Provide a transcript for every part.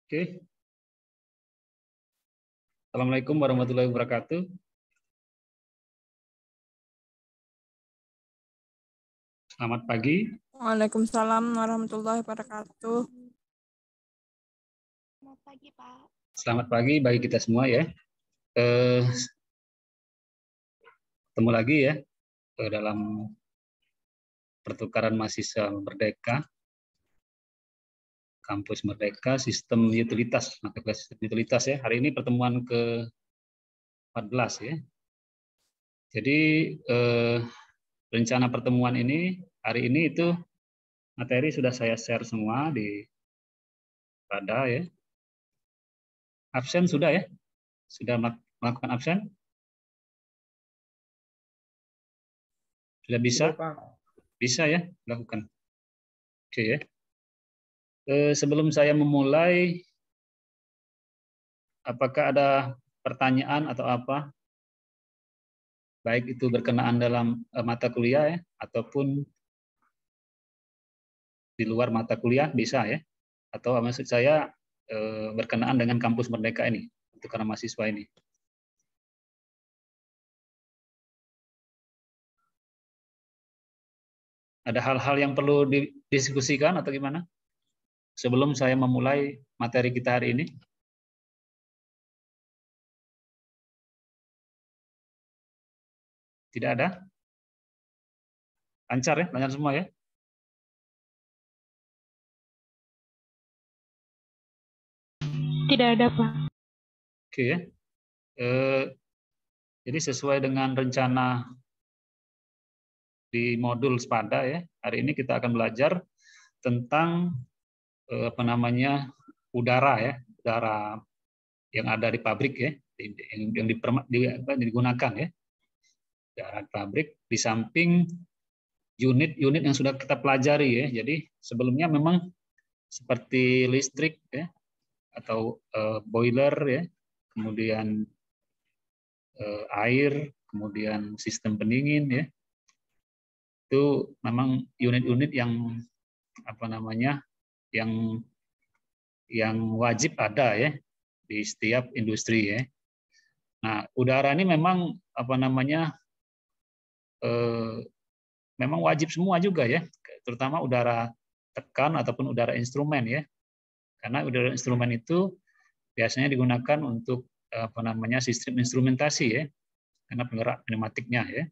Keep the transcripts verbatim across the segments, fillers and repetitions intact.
Oke. Assalamualaikum warahmatullahi wabarakatuh. Selamat pagi. Waalaikumsalam warahmatullahi wabarakatuh. Selamat pagi, Pak. Selamat pagi bagi kita semua ya. Eh, ketemu lagi ya eh, dalam pertukaran mahasiswa Merdeka, Kampus Merdeka, Sistem Utilitas, mata kuliah Sistem Utilitas ya. Hari ini pertemuan ke empat belas ya. Jadi eh, rencana pertemuan ini hari ini itu materi sudah saya share semua di pada ya. Absen sudah ya? Sudah melakukan absen? Sudah bisa? Bisa ya lakukan. Oke ya. Eh, sebelum saya memulai, apakah ada pertanyaan atau apa? Baik itu berkenaan dalam eh, mata kuliah ya, ataupun di luar mata kuliah bisa ya. Atau maksud saya eh, berkenaan dengan Kampus Merdeka ini, untuk para mahasiswa ini. Ada hal-hal yang perlu didiskusikan atau gimana? Sebelum saya memulai materi kita hari ini. Tidak ada? Lancar ya, lancar semua ya? Tidak ada, Pak. Oke ya. Eh, jadi sesuai dengan rencana di modul SPADA ya, hari ini kita akan belajar tentang eh, apa namanya udara ya, udara yang ada di pabrik ya, yang, yang, diperma, di, apa, digunakan ya, udara pabrik di samping unit-unit yang sudah kita pelajari ya. Jadi sebelumnya memang seperti listrik ya, atau eh, boiler ya, kemudian eh, air, kemudian sistem pendingin ya. Itu memang unit-unit yang apa namanya yang yang wajib ada ya di setiap industri ya. Nah, udara ini memang apa namanya eh, memang wajib semua juga ya, terutama udara tekan ataupun udara instrumen ya. Karena udara instrumen itu biasanya digunakan untuk apa namanya sistem instrumentasi ya, karena penggerak pneumatiknya ya.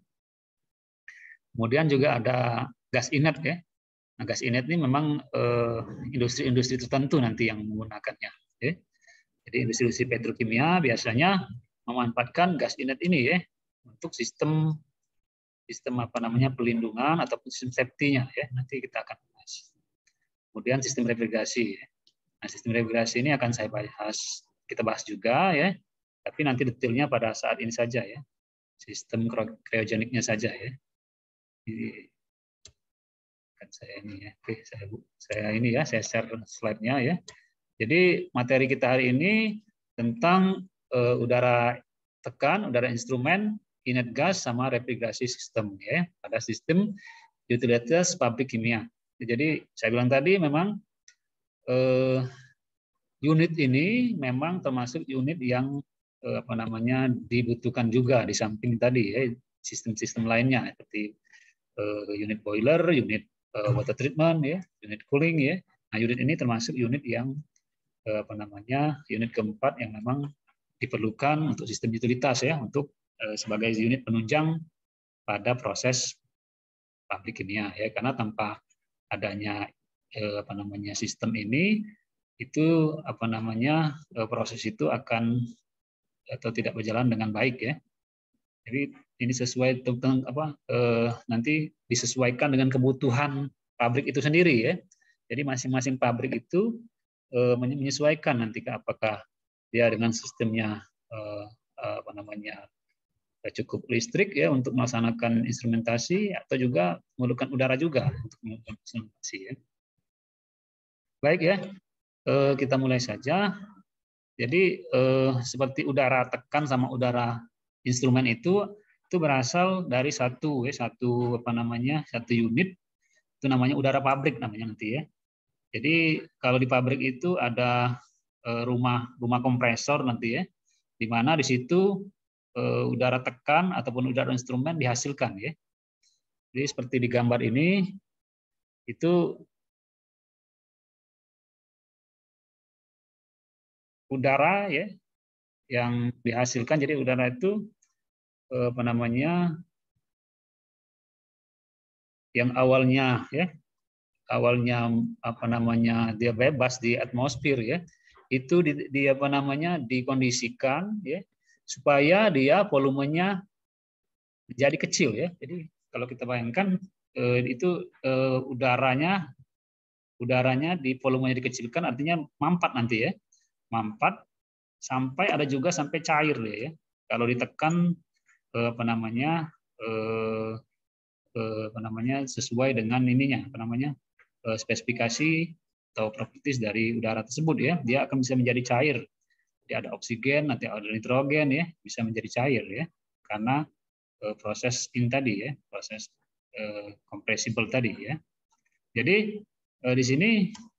Kemudian juga ada gas inert ya. Nah, gas inert ini memang industri-industri eh, tertentu nanti yang menggunakannya. Ya. Jadi industri-industri petrokimia biasanya memanfaatkan gas inert ini ya untuk sistem sistem apa namanya pelindungan ataupun sistem safety-nya ya. Nanti kita akan bahas. Kemudian sistem refrigerasi. Ya. Nah, sistem refrigerasi ini akan saya bahas, kita bahas juga ya. Tapi nanti detailnya pada saat ini saja ya. Sistem kriogeniknya saja ya. Jadi, kan saya ini ya, oke saya saya ini ya, saya share slide-nya ya. Jadi materi kita hari ini tentang uh, udara tekan, udara instrumen, inert gas sama refrigerasi sistem ya pada sistem utilitas pabrik kimia. Jadi saya bilang tadi memang uh, unit ini memang termasuk unit yang uh, apa namanya dibutuhkan juga di samping tadi ya sistem-sistem lainnya seperti uh, unit boiler, unit uh, water treatment ya, unit cooling ya. Nah, unit ini termasuk unit yang uh, apa namanya unit keempat yang memang diperlukan untuk sistem utilitas ya, untuk uh, sebagai unit penunjang pada proses pabrik kimia ya, karena tanpa adanya uh, apa namanya sistem ini itu apa namanya uh, proses itu akan atau tidak berjalan dengan baik ya. Jadi ini sesuai tentang apa eh, nanti disesuaikan dengan kebutuhan pabrik itu sendiri ya. Jadi masing-masing pabrik itu eh, menyesuaikan nanti apakah dia dengan sistemnya eh, apa namanya cukup listrik ya untuk melaksanakan instrumentasi atau juga memerlukan udara juga untuk melakukan instrumentasi ya. Baik ya, eh, kita mulai saja. Jadi eh, seperti udara tekan sama udara instrumen itu itu berasal dari satu ya satu apa namanya satu unit itu namanya udara pabrik namanya nanti ya. Jadi kalau di pabrik itu ada rumah rumah kompresor nanti ya, di mana di situ udara tekan ataupun udara instrumen dihasilkan ya. Jadi seperti di gambar ini itu udara ya yang dihasilkan. Jadi udara itu apa namanya yang awalnya ya awalnya apa namanya dia bebas di atmosfer ya, itu di, di apa namanya dikondisikan ya supaya dia volumenya jadi kecil ya. Jadi kalau kita bayangkan eh, itu eh, udaranya udaranya di volumenya dikecilkan, artinya mampat nanti ya, mampat sampai ada juga sampai cair deh ya. Kalau ditekan eh, apa namanya eh, eh, apa namanya sesuai dengan ininya apa namanya eh, spesifikasi atau properties dari udara tersebut ya, dia akan bisa menjadi cair. Jadi ada oksigen, nanti ada nitrogen ya, bisa menjadi cair ya, karena eh, proses in tadi ya, proses eh, compressible tadi ya. Jadi eh, di sini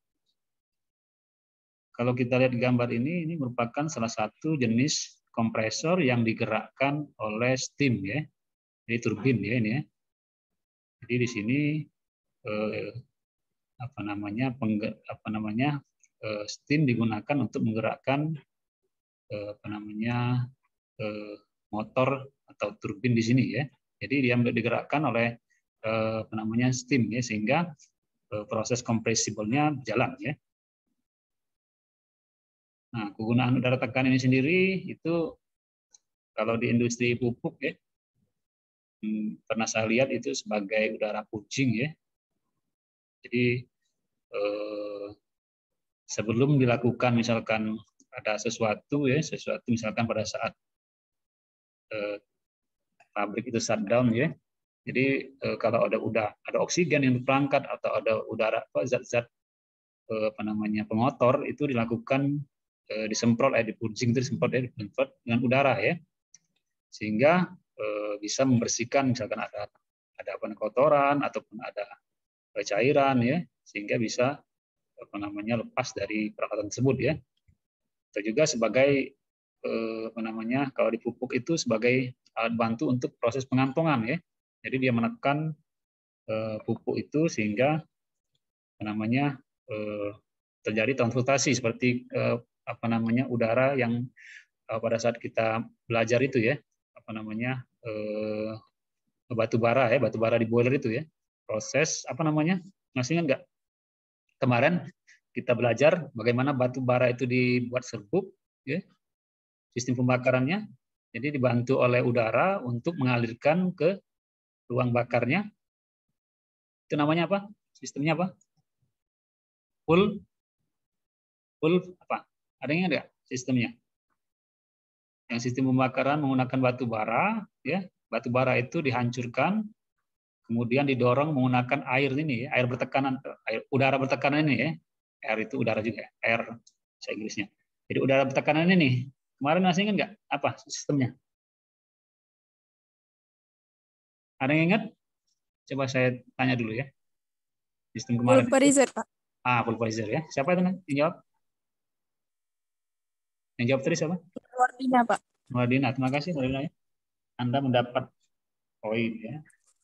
kalau kita lihat gambar ini, ini merupakan salah satu jenis kompresor yang digerakkan oleh steam ya, jadi turbin ya ini ya. Jadi di sini eh, apa namanya pengger, apa namanya eh, steam digunakan untuk menggerakkan eh, apa namanya eh, motor atau turbin di sini ya. Jadi dia digerakkan oleh eh, apa namanya steam ya, sehingga eh, proses kompresibelnya berjalan ya. Nah, kegunaan udara tekan ini sendiri itu kalau di industri pupuk ya, hmm, pernah saya lihat itu sebagai udara kucing ya. Jadi eh, sebelum dilakukan misalkan ada sesuatu ya, sesuatu misalkan pada saat eh, pabrik itu shutdown ya. Jadi eh, kalau ada udah ada oksigen yang diperangkat atau ada udara apa zat-zat eh, apa namanya pengotor itu dilakukan eh, disemprot eh dipurging itu disemprot ya disemprot dengan udara ya. Sehingga eh, bisa membersihkan misalkan ada ada apa kotoran ataupun ada cairan ya, sehingga bisa apa namanya lepas dari peralatan tersebut ya. Atau juga sebagai eh, apa namanya kalau di pupuk itu sebagai alat bantu untuk proses pengantongan ya. Jadi dia menekan eh, pupuk itu sehingga apa namanya eh, terjadi transmutasi seperti eh, apa namanya udara yang eh, pada saat kita belajar itu ya, apa namanya eh, batu bara ya, batu bara di boiler itu ya. Proses apa namanya? Masih ingat nggak? Kemarin kita belajar bagaimana batu bara itu dibuat serbuk ya. Sistem pembakarannya. Jadi dibantu oleh udara untuk mengalirkan ke ruang bakarnya. Itu namanya apa? Sistemnya apa? Full full apa? Ada yang ada sistemnya? Yang sistem pembakaran menggunakan batu bara, ya. Batu bara itu dihancurkan, kemudian didorong menggunakan air ini, air bertekanan, air udara bertekanan ini ya. Air itu udara juga, air bahasa Inggrisnya. Jadi udara bertekanan ini nih. Kemarin masih ingat nggak apa sistemnya? Ada yang ingat? Coba saya tanya dulu ya. Sistem kemarin. Pulverizer, Pak. Ah, pulverizer ya. Siapa itu yang jawab? Yang jawab tadi siapa? Wardina, Pak. Wardina, terima kasih Wardina ya. Anda mendapat poin ya.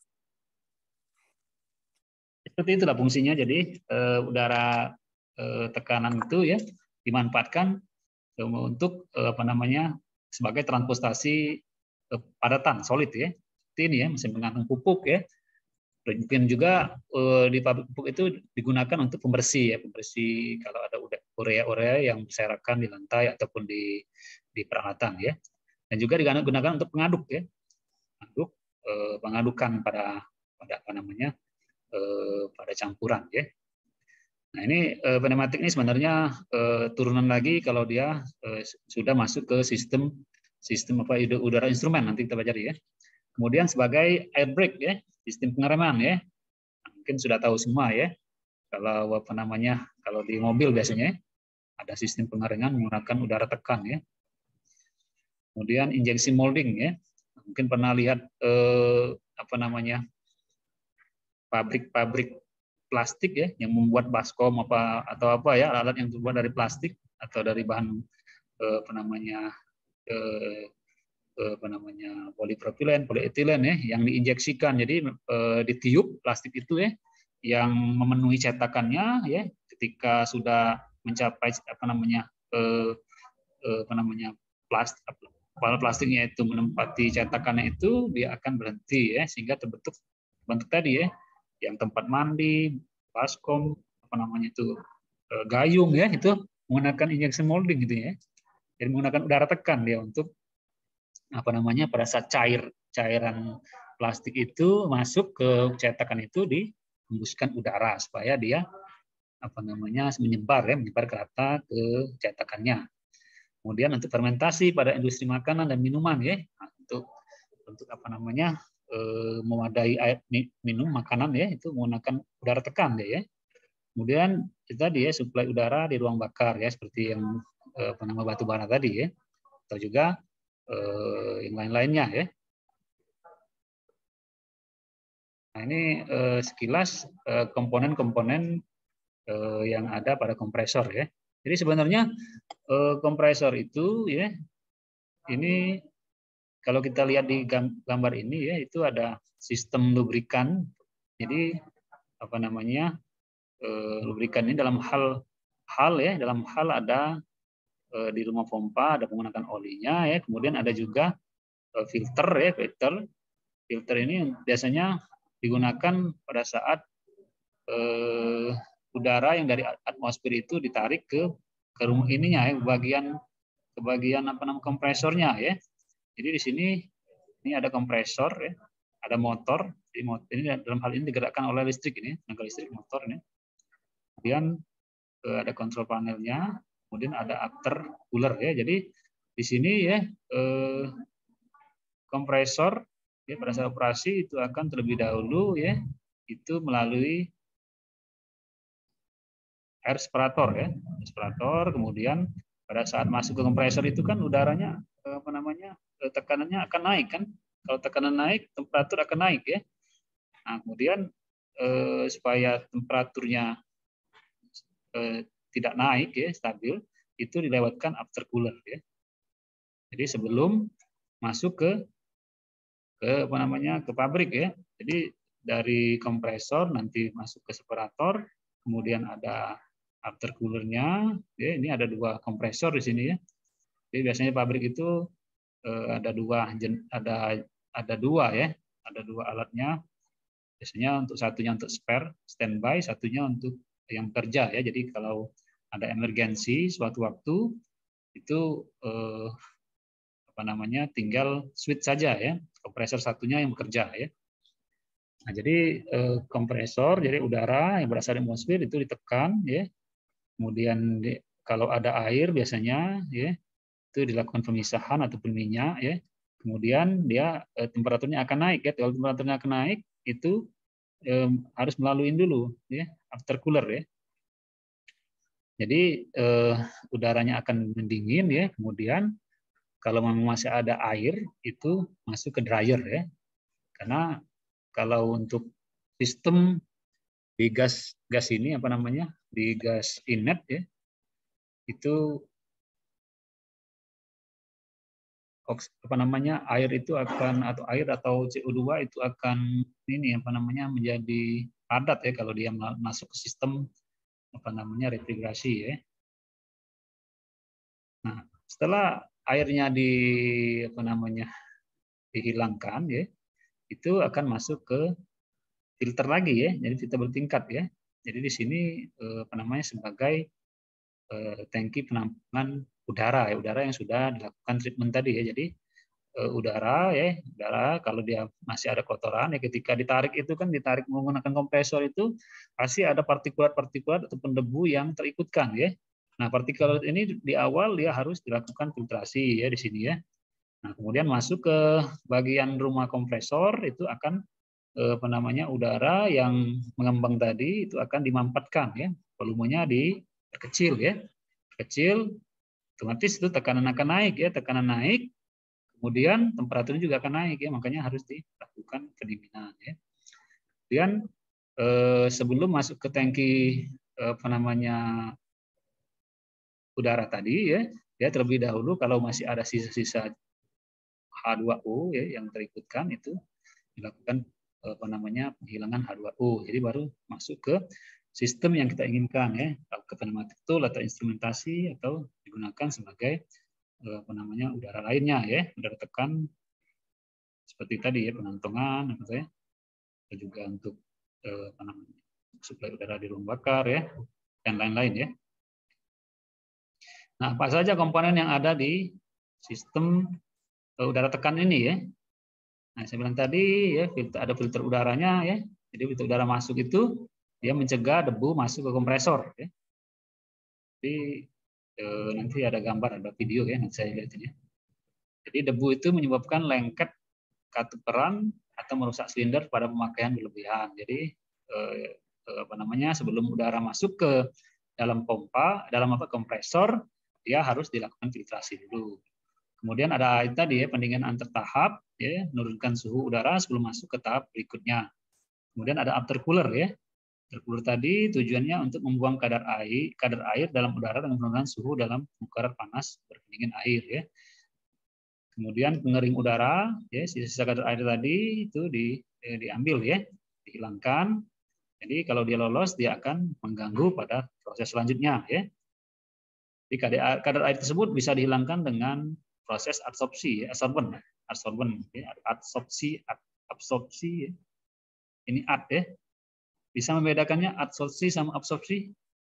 Seperti itulah fungsinya. Jadi eh, udara eh, tekanan itu ya dimanfaatkan eh, untuk eh, apa namanya sebagai transportasi eh, padatan solid ya. Seperti ini ya, mesin penggantung pupuk ya. Mungkin juga eh, di pabrik pupuk itu digunakan untuk pembersih ya, pembersih kalau ada urea-urea yang berserakan di lantai ataupun di di peralatan ya. Dan juga digunakan untuk pengaduk ya, pengaduk eh, pengadukan pada pada apa namanya eh, pada campuran ya. Nah ini eh, pneumatik ini sebenarnya eh, turunan lagi kalau dia eh, sudah masuk ke sistem sistem apa udara instrumen, nanti kita pelajari ya. Kemudian sebagai air brake ya, sistem pengereman ya. Mungkin sudah tahu semua ya. Kalau apa namanya kalau di mobil biasanya ada sistem pengereman menggunakan udara tekan ya. Kemudian injeksi molding ya. Mungkin pernah lihat eh, apa namanya pabrik-pabrik plastik ya yang membuat baskom apa atau apa ya alat yang terbuat dari plastik. atau dari bahan eh, apa namanya eh, eh, apa namanya polipropilen, polietilen ya yang diinjeksikan. Jadi eh, ditiup plastik itu ya yang memenuhi cetakannya ya ketika sudah mencapai apa namanya eh, eh, apa namanya plastik kalau plastiknya itu menempati cetakannya itu dia akan berhenti ya sehingga terbentuk bentuk tadi ya yang tempat mandi, baskom, apa namanya itu eh, gayung ya itu menggunakan injection molding gitu ya. Jadi menggunakan udara tekan dia untuk apa namanya pada saat cair cairan plastik itu masuk ke cetakan itu dihembuskan udara supaya dia apa namanya menyebar ya menyebar ke rata ke cetakannya. Kemudian untuk fermentasi pada industri makanan dan minuman ya nah, untuk untuk apa namanya eh, mewadai air minum makanan ya itu menggunakan udara tekan ya. Kemudian kita dia suplai udara di ruang bakar ya seperti yang eh, apa nama batu bara tadi ya atau juga eh, yang lain-lainnya ya. Nah ini eh, sekilas eh, komponen-komponen eh, yang ada pada kompresor ya. Jadi sebenarnya eh, kompresor itu ya ini kalau kita lihat di gambar ini ya itu ada sistem lubrikan. Jadi apa namanya eh, lubrikan ini dalam hal hal ya dalam hal ada eh, di rumah pompa ada menggunakan olinya ya kemudian ada juga eh, filter ya filter filter ini biasanya digunakan pada saat eh, udara yang dari atmosfer itu ditarik ke ke rumah ininya ya bagian ke bagian apa namanya kompresornya ya. Jadi di sini ini ada kompresor ya, ada motor. Jadi motor ini dalam hal ini digerakkan oleh listrik ini, tenaga listrik motor ini. Kemudian eh, ada kontrol panelnya, kemudian ada after cooler ya. Jadi di sini ya eh, kompresor ya pada saat operasi itu akan terlebih dahulu ya itu melalui air separator ya, separator. Kemudian pada saat masuk ke kompresor itu kan udaranya apa namanya tekanannya akan naik kan. Kalau tekanan naik, temperatur akan naik ya. Nah, kemudian eh, supaya temperaturnya eh, tidak naik ya, stabil, itu dilewatkan after cooler ya. Jadi sebelum masuk ke ke apa namanya ke pabrik ya. Jadi dari kompresor nanti masuk ke separator, kemudian ada after coolernya. Ya, ini ada dua kompresor di sini ya. Jadi biasanya pabrik itu eh, ada dua ada ada dua ya, ada dua alatnya. Biasanya untuk satunya untuk spare, standby, satunya untuk yang kerja ya. Jadi kalau ada emergensi suatu waktu itu eh, apa namanya tinggal switch saja ya. Kompresor satunya yang bekerja ya. Nah, jadi eh, kompresor jadi udara yang berasal dari atmosfer itu ditekan ya. Kemudian di, kalau ada air biasanya ya itu dilakukan pemisahan ataupun minyak ya. Kemudian dia eh, temperaturnya akan naik ya. Kalau temperaturnya akan naik itu eh, harus melalui dulu ya after cooler ya. Jadi eh, udaranya akan mendingin ya. Kemudian kalau memang masih ada air itu masuk ke dryer ya. Karena kalau untuk sistem di gas gas ini apa namanya di gas inlet ya itu apa namanya air itu akan atau air atau C O dua itu akan ini apa namanya menjadi padat ya kalau dia masuk ke sistem apa namanya refrigerasi ya. Nah setelah airnya di apa namanya dihilangkan ya itu akan masuk ke filter lagi ya jadi filter bertingkat ya. Jadi di sini apa namanya sebagai tangki penampungan udara ya udara yang sudah dilakukan treatment tadi ya. Jadi udara ya udara kalau dia masih ada kotoran ya ketika ditarik itu kan ditarik menggunakan kompresor itu pasti ada partikulat-partikulat ataupun debu yang terikutkan ya. Nah partikulat ini di awal dia harus dilakukan filtrasi ya di sini ya. Nah kemudian masuk ke bagian rumah kompresor itu akan apa namanya udara yang mengembang tadi itu akan dimampatkan ya volumenya diperkecil ya kecil otomatis itu tekanan akan naik ya tekanan naik kemudian temperaturnya juga akan naik ya makanya harus dilakukan pendinginan ya. Kemudian eh, sebelum masuk ke tangki eh, apa namanya udara tadi ya, dia terlebih dahulu kalau masih ada sisa-sisa H dua O ya yang terikutkan itu dilakukan apa namanya penghilangan H dua O. Jadi baru masuk ke sistem yang kita inginkan ya, ke pneumatic tool atau instrumentasi atau digunakan sebagai apa namanya udara lainnya ya, udara tekan seperti tadi ya pengantongan gitu ya. Atau juga untuk apa namanya suplai udara di ruang bakar ya dan lain-lain ya. Nah, apa saja komponen yang ada di sistem udara tekan ini ya. Nah, saya bilang tadi ya filter, ada filter udaranya ya. Jadi filter udara masuk itu dia mencegah debu masuk ke kompresor ya. Jadi eh, nanti ada gambar, ada video ya nanti saya lihatin ya. Jadi debu itu menyebabkan lengket katuperan atau merusak silinder pada pemakaian berlebihan. Jadi eh, apa namanya sebelum udara masuk ke dalam pompa, dalam apa kompresor, dia harus dilakukan filtrasi dulu. Kemudian ada itu tadi ya pendinginan antar tahap, ya menurunkan suhu udara sebelum masuk ke tahap berikutnya. Kemudian ada aftercooler ya. Aftercooler tadi tujuannya untuk membuang kadar air, kadar air dalam udara dengan menurunkan suhu dalam ukuran panas berpendingin air ya. Kemudian pengering udara, ya sisa kadar air tadi itu di, eh, diambil ya, dihilangkan. Jadi kalau dia lolos dia akan mengganggu pada proses selanjutnya ya. Jadi kadar, kadar air tersebut bisa dihilangkan dengan proses adsorpsi, adsorben, adsorben, ya, adsorpsi, absorpsi, ya. Ini ad ya. Bisa membedakannya adsorpsi sama absorpsi?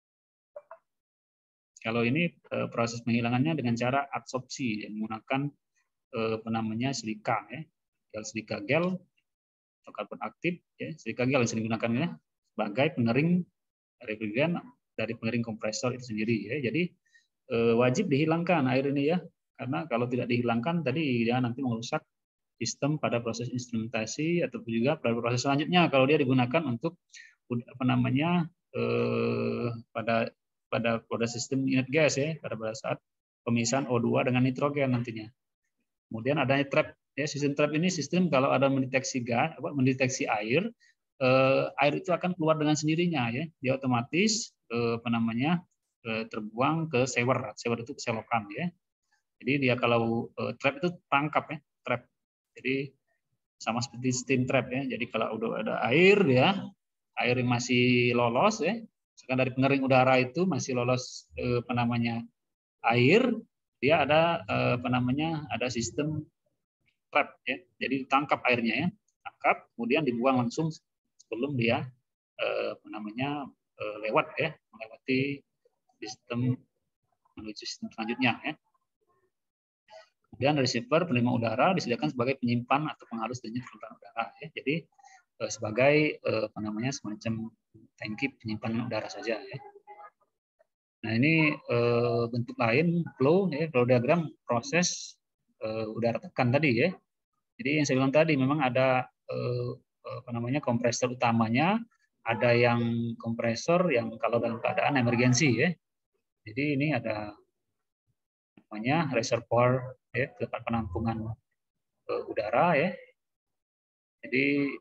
Kalau ini proses penghilangannya dengan cara adsorpsi, ya, menggunakan apa namanya silika, ya, gel silika gel atau karbon aktif, ya, silika gel yang sering digunakan ya sebagai pengering refrigeran dari pengering kompresor itu sendiri, ya. Jadi wajib dihilangkan air ini ya. Karena kalau tidak dihilangkan tadi dia nanti merusak sistem pada proses instrumentasi ataupun juga pada proses selanjutnya kalau dia digunakan untuk apa namanya eh, pada pada pada sistem inert gas ya pada pada saat pemisahan O dua dengan nitrogen nantinya. Kemudian adanya trap ya sistem trap ini sistem kalau ada mendeteksi gas apa mendeteksi air eh, air itu akan keluar dengan sendirinya ya dia otomatis eh, apa namanya eh, terbuang ke sewer sewer itu keselokan ya. Jadi dia kalau uh, trap itu tangkap ya, trap. Jadi sama seperti steam trap ya. Jadi kalau udah ada air ya, air yang masih lolos ya, misalkan dari pengering udara itu masih lolos eh, apa namanya air, dia ada eh, apa namanya ada sistem trap ya. Jadi ditangkap airnya ya, tangkap, kemudian dibuang langsung sebelum dia eh, apa namanya eh, lewat ya, melewati sistem menuju sistem selanjutnya ya. Kemudian receiver penerima udara disediakan sebagai penyimpan atau penghalus denyut kelembapan udara. Ya. Jadi eh, sebagai eh, apa namanya semacam tangki penyimpanan udara saja. Ya. Nah ini eh, bentuk lain flow, ya, flow diagram proses eh, udara tekan tadi ya. Jadi yang saya bilang tadi memang ada eh, apa namanya kompresor utamanya, ada yang kompresor yang kalau dalam keadaan emergensi ya. Jadi ini ada namanya reservoir ya, tempat penampungan uh, udara ya. Jadi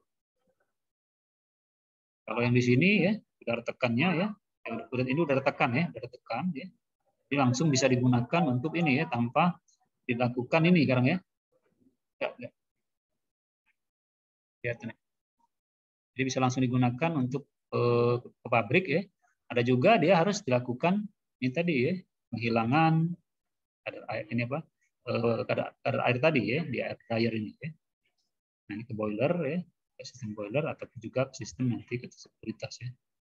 kalau yang di sini ya udara tekannya ya, yang ini udara tekan ya, udara tekan ya. Jadi langsung bisa digunakan untuk ini ya tanpa dilakukan ini sekarang ya. Ya, ya. Lihat nih. Jadi bisa langsung digunakan untuk uh, ke pabrik ya. Ada juga dia harus dilakukan ini tadi ya, penghilangan kadar air ini apa? Kadar, kadar air tadi ya di air dryer ini ya. Nah, ini ke boiler ya, ke sistem boiler ataupun juga ke sistem nanti ke sekuritas ya.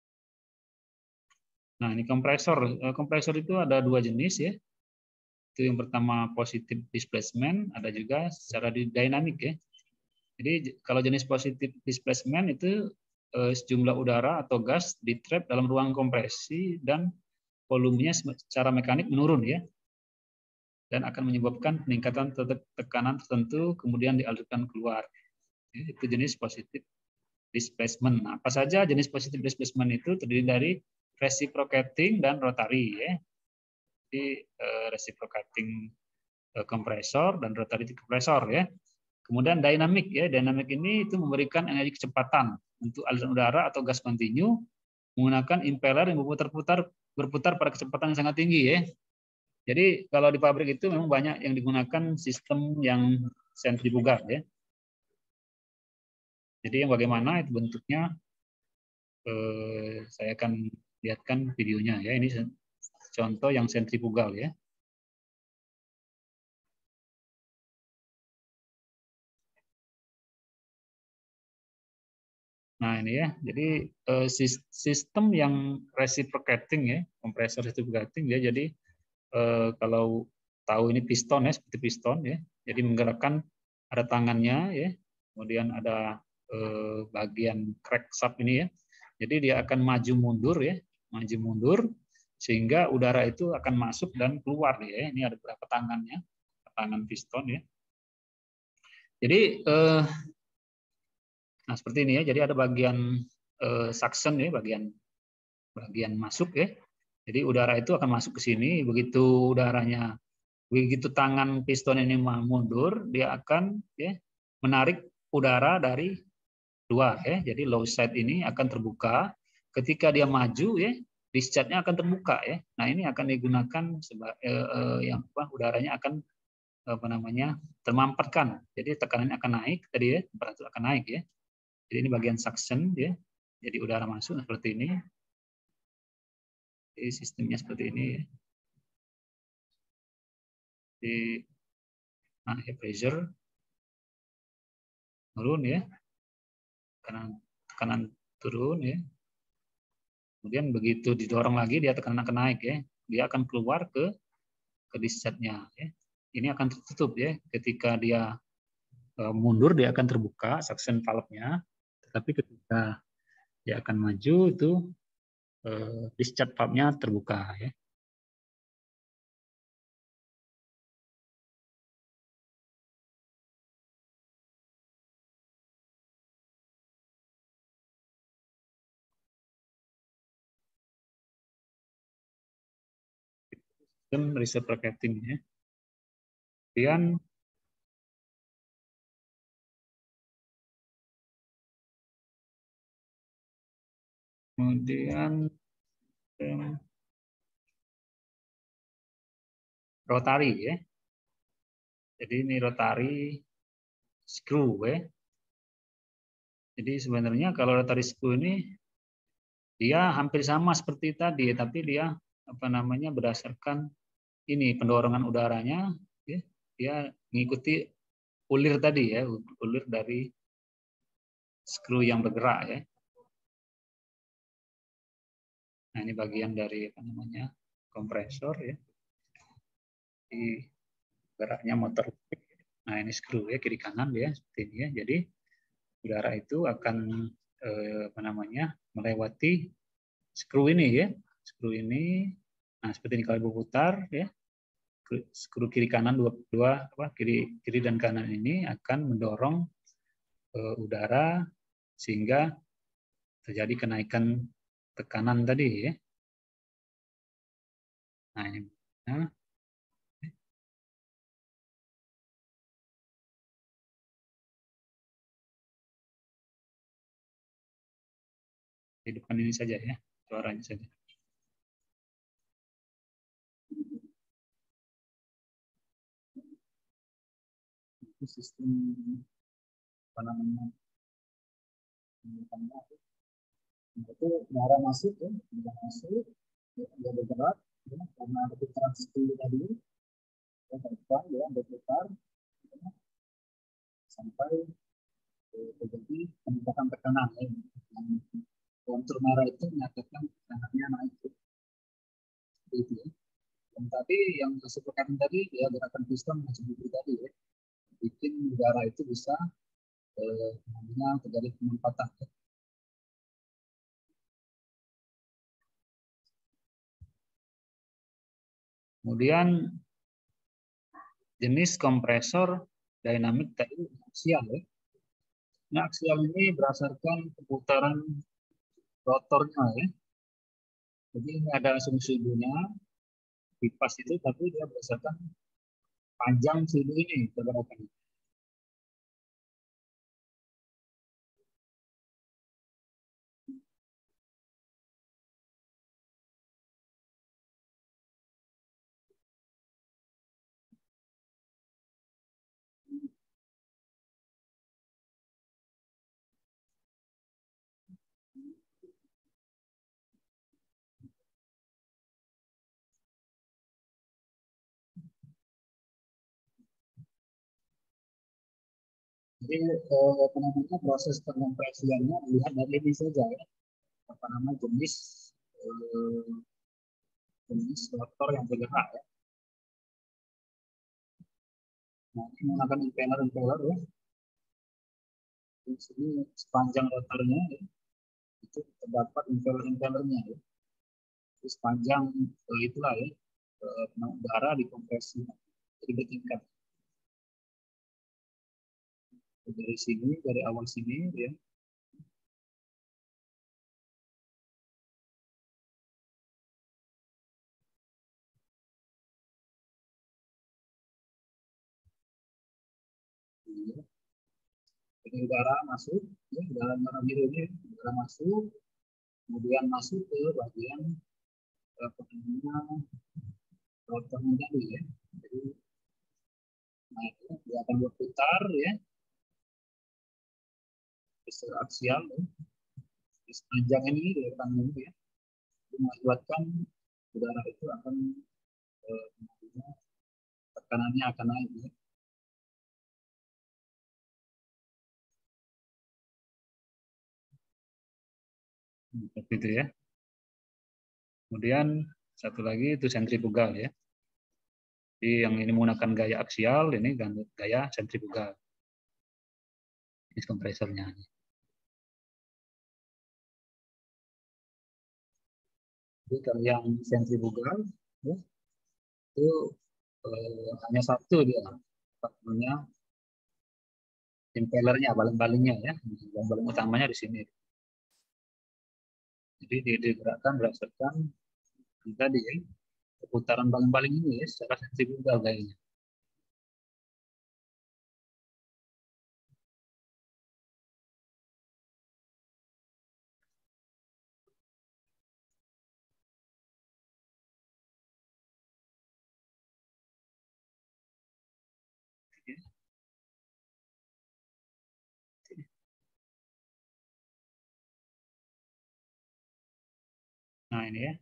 Nah, ini kompresor. Kompresor itu ada dua jenis ya. Itu yang pertama positive displacement, ada juga secara dynamic ya. Jadi kalau jenis positive displacement itu sejumlah udara atau gas ditrap dalam ruang kompresi dan volumenya secara mekanik menurun ya. Dan akan menyebabkan peningkatan tekanan tertentu kemudian dialirkan keluar. Itu jenis positive displacement. Nah, apa saja jenis positive displacement itu terdiri dari reciprocating dan rotary ya. Jadi eh, reciprocating eh, kompresor dan rotary kompresor ya. Kemudian dynamic ya. Dynamic ini itu memberikan energi kecepatan untuk aliran udara atau gas kontinu menggunakan impeller yang berputar-putar berputar pada kecepatan yang sangat tinggi ya. Jadi kalau di pabrik itu memang banyak yang digunakan sistem yang sentrifugal ya. Jadi yang bagaimana itu bentuknya, eh, saya akan lihatkan videonya ya. Ini contoh yang sentrifugal ya. Nah ini ya, jadi eh, sistem yang reciprocating ya, kompresor reciprocating ya. Jadi eh, kalau tahu ini piston ya, seperti piston ya. Jadi menggerakkan, ada tangannya ya, kemudian ada eh, bagian crankshaft ini ya. Jadi dia akan maju mundur ya, maju mundur sehingga udara itu akan masuk dan keluar ya. Ini ada beberapa tangannya, tangan piston ya. Jadi eh, nah seperti ini ya. Jadi ada bagian eh, suction ya, bagian bagian masuk ya. Jadi udara itu akan masuk ke sini. Begitu udaranya, begitu tangan piston ini mundur, dia akan ya menarik udara dari luar ya. Jadi low side ini akan terbuka. Ketika dia maju ya, discharge-nya akan terbuka ya. Nah ini akan digunakan sebagai eh, eh, yang apa? Udaranya akan apa namanya termampatkan. Jadi tekanannya akan naik tadi ya, temperatur akan naik ya. Jadi ini bagian suction ya. Jadi udara masuk seperti ini. Jadi sistemnya seperti ini ya. Di nah, pressure turun ya. Tekanan tekanan turun ya. Kemudian begitu didorong lagi dia tekanan akan naik ya. Dia akan keluar ke ke discharge-nya ya. Ini akan tertutup ya. Ketika dia mundur dia akan terbuka suction valve-nya. Tetapi ketika dia akan maju itu discharge valve-nya terbuka ya. Sistem reciprocating ya. Kemudian kemudian um, rotari ya. Jadi ini rotari screw ya. Jadi sebenarnya kalau rotary screw ini dia hampir sama seperti tadi, tapi dia apa namanya berdasarkan ini pendorongan udaranya, ya, dia mengikuti ulir tadi ya, ulir dari screw yang bergerak ya. Nah ini bagian dari apa namanya kompresor ya. Di geraknya motor. Nah ini screw ya kiri kanan ya seperti ini ya. Jadi udara itu akan eh, apa namanya melewati skru ini ya, skru ini. Nah seperti ini kalau berputar ya, skru kiri kanan dua dua apa kiri kiri dan kanan ini akan mendorong uh, udara sehingga terjadi kenaikan tekanan tadi ya. Nah ini. Nah, di depan ini saja ya, suaranya saja. Itu sistem apa namanya? Itu udara masuk ya, udara masuk, dia bergerak, ya, karena ada putaran skru tadi, ya, berputar, ya, berputar, ya, sampai terjadi peningkatan tekanan. Ya. Kontur merah itu menyatakan tekanannya naik. Itu ya. Dan tadi yang reciprocating tadi ya gerakan piston macam itu tadi ya, bikin udara itu bisa eh, namanya terjadi penempatan. Ya. Kemudian jenis kompresor dynamic tadi aksial ya. Nah, aksial ini berdasarkan perputaran rotornya ya. Jadi ini ada sumbu-sumbunya kipas itu, tapi dia berdasarkan panjang sumbu ini pergerakan. Jadi eh, apa namanya proses pengkompresiannya dilihat dari ini saja ya. Apa namanya jenis eh, jenis rotor yang bergerak ya. Nah, ini menggunakan impeller-impeller ya. Di sini sepanjang rotornya ya, itu terdapat impeller-impellernya ya. Jadi sepanjang eh, itulah ya eh, udara dikompresi. Jadi bertingkat dari sini, dari awal sini ya. Jadi udara masuk, ya, udara merah biru ini udara masuk, kemudian masuk ke bagian apa namanya rotornya tadi ya. Jadi nah itu dia akan berputar ya, secara aksial ya. Di sepanjang ini dari tanggung ya, itu mengakibatkan udara itu akan eh, tekanannya akan naik ya. Seperti itu ya. Kemudian satu lagi itu sentrifugal ya. Jadi yang ini menggunakan gaya aksial, ini gaya sentrifugal. Ini kompresornya. Jadi kalau yang sentrifugal ya, itu eh, hanya satu dia, namanya impellernya, baling-balingnya ya, baling-baling utamanya di sini. Jadi digerakkan berdasarkan tadi ya, putaran baling-baling ini ya, secara sentrifugal kayaknya. Nah ini ya.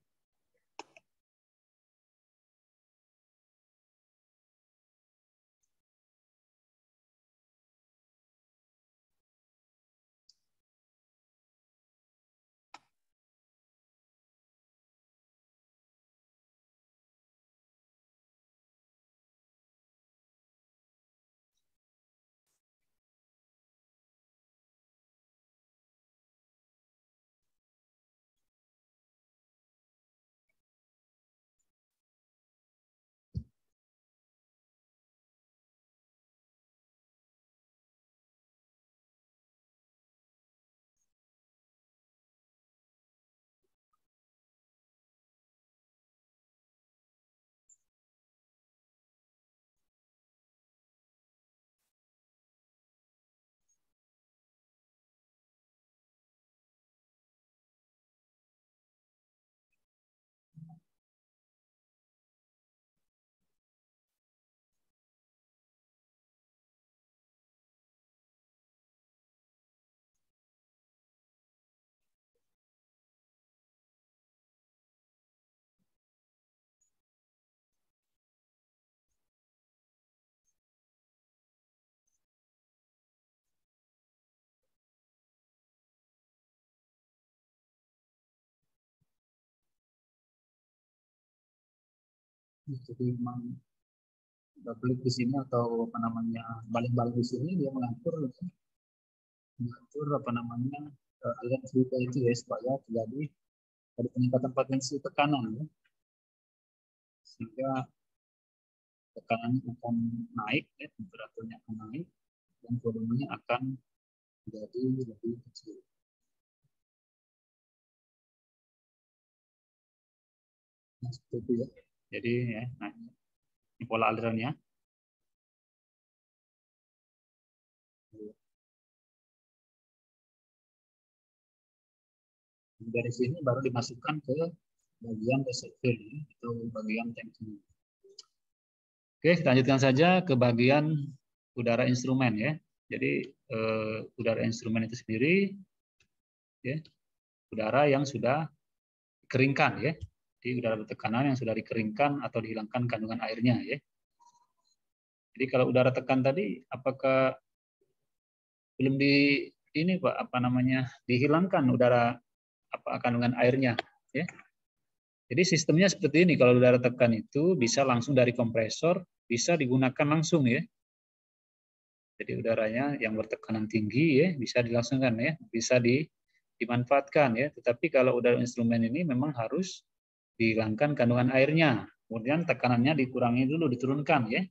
Jadi memang double di sini atau apa namanya baling-baling di sini dia mengatur mengatur apa namanya aliran fluida itu ya supaya terjadi ada peningkatan potensi tekanan ya. Sehingga tekanannya akan naik ya, temperaturnya akan naik dan volumenya akan menjadi lebih kecil. Nah, seperti itu ya. Jadi ya, nah, ini pola alirannya. Dari sini baru dimasukkan ke bagian reservoir atau bagian tangki. Oke, kita lanjutkan saja ke bagian udara instrumen ya. Jadi eh, udara instrumen itu sendiri ya, udara yang sudah dikeringkan ya. Jadi udara bertekanan yang sudah dikeringkan atau dihilangkan kandungan airnya ya. Jadi kalau udara tekan tadi apakah belum di ini Pak, apa namanya, dihilangkan udara apa kandungan airnya, ya. Jadi sistemnya seperti ini, kalau udara tekan itu bisa langsung dari kompresor, bisa digunakan langsung ya. Jadi udaranya yang bertekanan tinggi ya bisa dilangsungkan ya, bisa di, dimanfaatkan ya. Tetapi kalau udara instrumen ini memang harus dihilangkan kandungan airnya, kemudian tekanannya dikurangi dulu, diturunkan ya.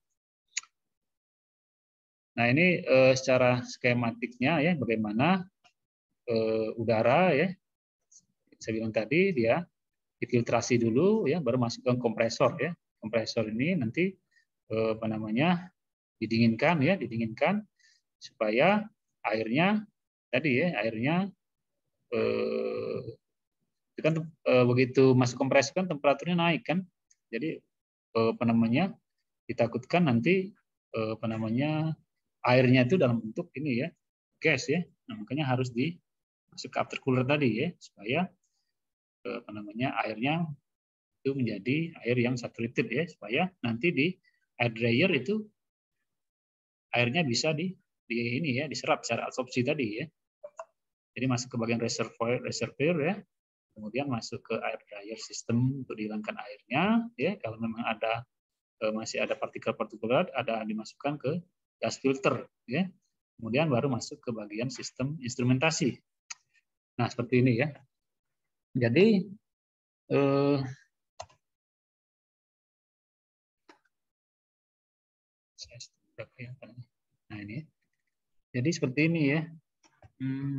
Nah ini eh, secara skematiknya ya bagaimana eh, udara ya, saya bilang tadi dia difiltrasi dulu ya, baru masuk ke kompresor ya. Kompresor ini nanti eh, apa namanya didinginkan ya, didinginkan supaya airnya tadi ya, airnya eh, itu kan eh, begitu masuk kompresor kan temperaturnya naik kan. Jadi eh, apa namanya ditakutkan nanti eh, apa namanya airnya itu dalam bentuk ini ya, gas ya. Nah, makanya harus di masuk ke aftercooler tadi ya, supaya eh, apa namanya airnya itu menjadi air yang saturated ya, supaya nanti di air dryer itu airnya bisa di, di ini ya, diserap secara absorpsi tadi ya. Jadi masuk ke bagian reservoir reservoir ya, kemudian masuk ke air dryer system untuk dihilangkan airnya ya. Kalau memang ada eh, masih ada partikel-partikel ada dimasukkan ke gas filter ya. Kemudian baru masuk ke bagian sistem instrumentasi. Nah, seperti ini ya. Jadi eh, nah ini. Jadi seperti ini ya. Hmm,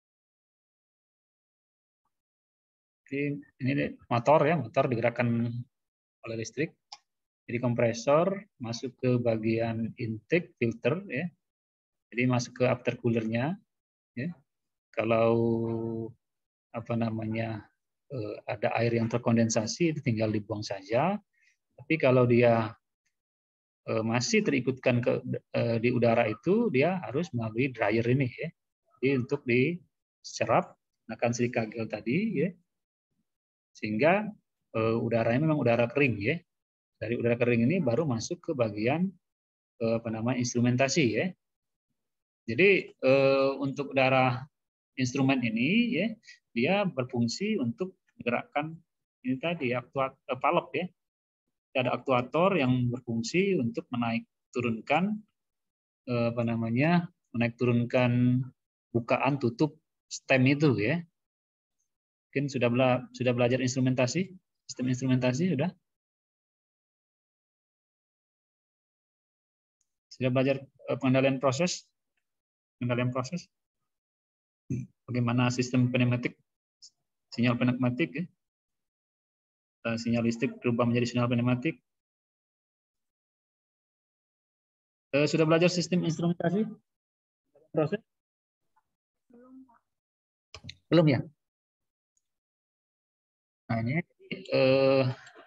ini motor ya, motor digerakkan oleh listrik. Jadi kompresor masuk ke bagian intake filter ya. Jadi masuk ke aftercoolernya ya. Kalau apa namanya ada air yang terkondensasi itu tinggal dibuang saja. Tapi kalau dia masih terikutkan ke di udara itu dia harus melalui dryer ini ya. Jadi untuk diserap menggunakan silikagel tadi ya. Sehingga udaranya memang udara kering ya. Dari udara kering ini baru masuk ke bagian apa namanya instrumentasi ya. Jadi untuk udara instrumen ini ya dia berfungsi untuk menggerakkan ini tadi aktuator valve ya. Ada aktuator yang berfungsi untuk menaik turunkan apa namanya menaik turunkan bukaan tutup stem itu ya. Mungkin sudah bela sudah belajar instrumentasi, sistem instrumentasi sudah? Sudah belajar pengendalian proses? Pengendalian proses? Bagaimana sistem pneumatik, sinyal pneumatik ya? Sinyal listrik berubah menjadi sinyal pneumatik. Sudah belajar sistem instrumentasi? Proses? Belum, Pak. Belum ya? Nah ini eh,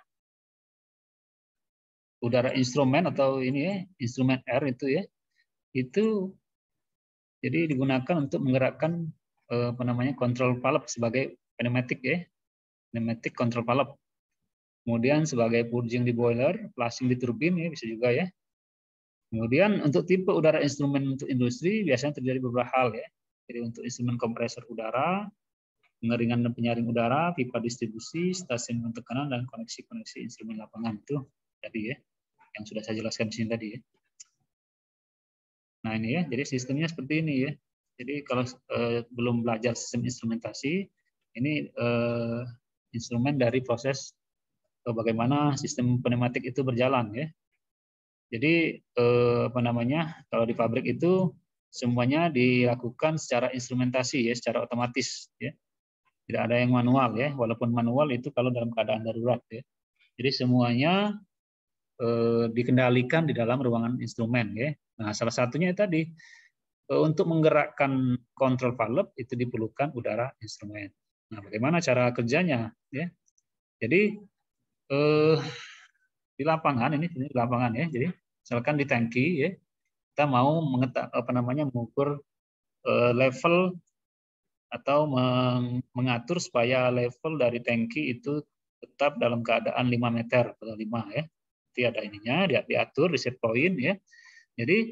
udara instrumen atau ini ya, instrumen R itu ya, itu jadi digunakan untuk menggerakkan eh, apa namanya control valve sebagai pneumatik ya, pneumatic control valve. Kemudian sebagai purging di boiler, flushing di turbin ya bisa juga ya. Kemudian untuk tipe udara instrumen untuk industri biasanya terjadi beberapa hal ya. Jadi untuk instrumen kompresor udara, pengeringan dan penyaring udara, pipa distribusi, stasiun tekanan dan koneksi-koneksi instrumen lapangan itu tadi ya, yang sudah saya jelaskan di sini tadi ya. Nah ini ya, jadi sistemnya seperti ini ya. Jadi kalau eh, belum belajar sistem instrumentasi, ini eh, instrumen dari proses bagaimana sistem pneumatik itu berjalan ya. Jadi eh, apa namanya kalau di pabrik itu semuanya dilakukan secara instrumentasi ya, secara otomatis ya. Tidak ada yang manual ya, walaupun manual itu kalau dalam keadaan darurat ya. Jadi semuanya eh, dikendalikan di dalam ruangan instrumen ya. Nah salah satunya tadi eh, untuk menggerakkan kontrol valve itu diperlukan udara instrumen. Nah bagaimana cara kerjanya ya? Jadi eh, di lapangan ini di lapangan ya. Jadi misalkan di tangki ya kita mau mengetak apa namanya mengukur eh, level atau mengatur supaya level dari tangki itu tetap dalam keadaan lima meter atau lima ya. Nanti ada ininya dia diatur di set point ya. Jadi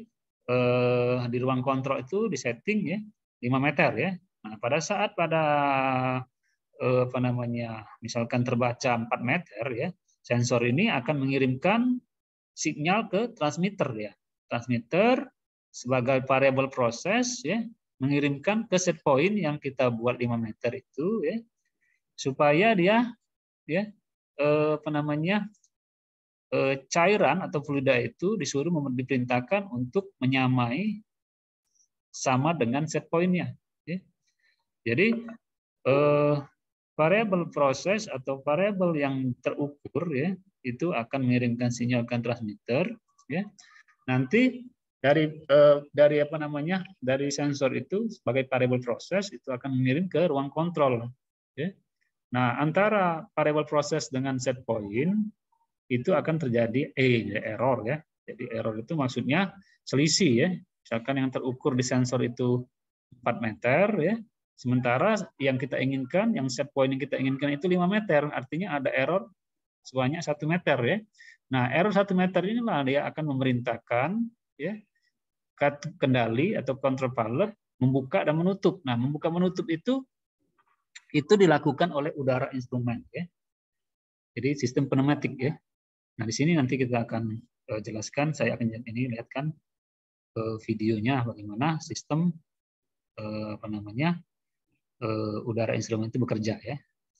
eh, di ruang kontrol itu disetting ya lima meter ya. Nah, pada saat pada eh, apa namanya misalkan terbaca empat meter ya, sensor ini akan mengirimkan sinyal ke transmitter ya. Transmitter sebagai variable proses ya mengirimkan ke set point yang kita buat lima meter itu ya supaya dia ya eh, apa namanya eh, cairan atau fluida itu disuruh diperintahkan untuk menyamai sama dengan set point-nya ya. Jadi eh, variabel proses atau variabel yang terukur ya itu akan mengirimkan sinyal ke transmitter ya. Nanti dari eh, dari apa namanya dari sensor itu sebagai variabel proses itu akan mengirim ke ruang kontrol ya. Nah, antara variabel proses dengan set point itu akan terjadi E, error ya. Jadi error itu maksudnya selisih ya. Misalkan yang terukur di sensor itu empat meter ya. Sementara yang kita inginkan, yang set point yang kita inginkan itu lima meter, artinya ada error sebanyak satu meter ya. Nah, error satu meter inilah dia akan memerintahkan ya katup kendali atau control valve membuka dan menutup. Nah, membuka menutup itu itu dilakukan oleh udara instrumen ya. Jadi sistem pneumatik ya. Nah, di sini nanti kita akan jelaskan, saya akan ini lihatkan videonya bagaimana sistem apa namanya udara instrumen itu bekerja ya.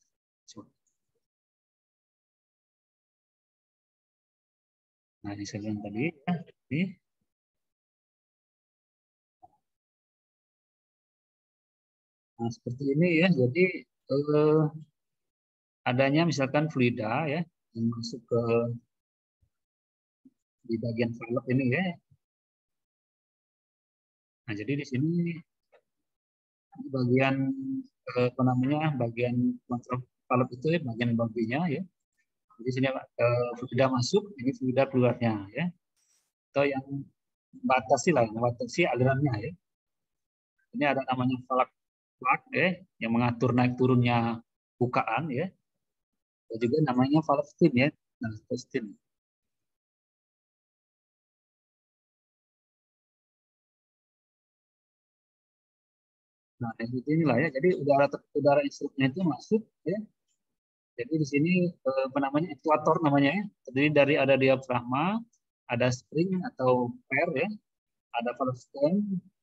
Nah, ini saya bilang tadi ya. Ini. Nah, seperti ini ya. Jadi eh, adanya misalkan fluida ya yang masuk ke di bagian valve ini ya. Nah, jadi di sini di bagian eh, apa namanya bagian kontrol valve itu ya, bagian baginya ya. Di sini eh, fluida masuk, ini fluida keluarnya ya. Atau yang batasi lah, yang batasi alirannya ya. Ini ada namanya valve plug ya, yang mengatur naik turunnya bukaan ya. Ada juga namanya valve stem ya. Nah, stem. Nah, inilah ya. Jadi udara udara instruknya itu masuk ya. Jadi di sini eh, apa namanya ekwator namanya ya. Terdiri dari ada diafragma, ada spring atau per ya, ada valve stem.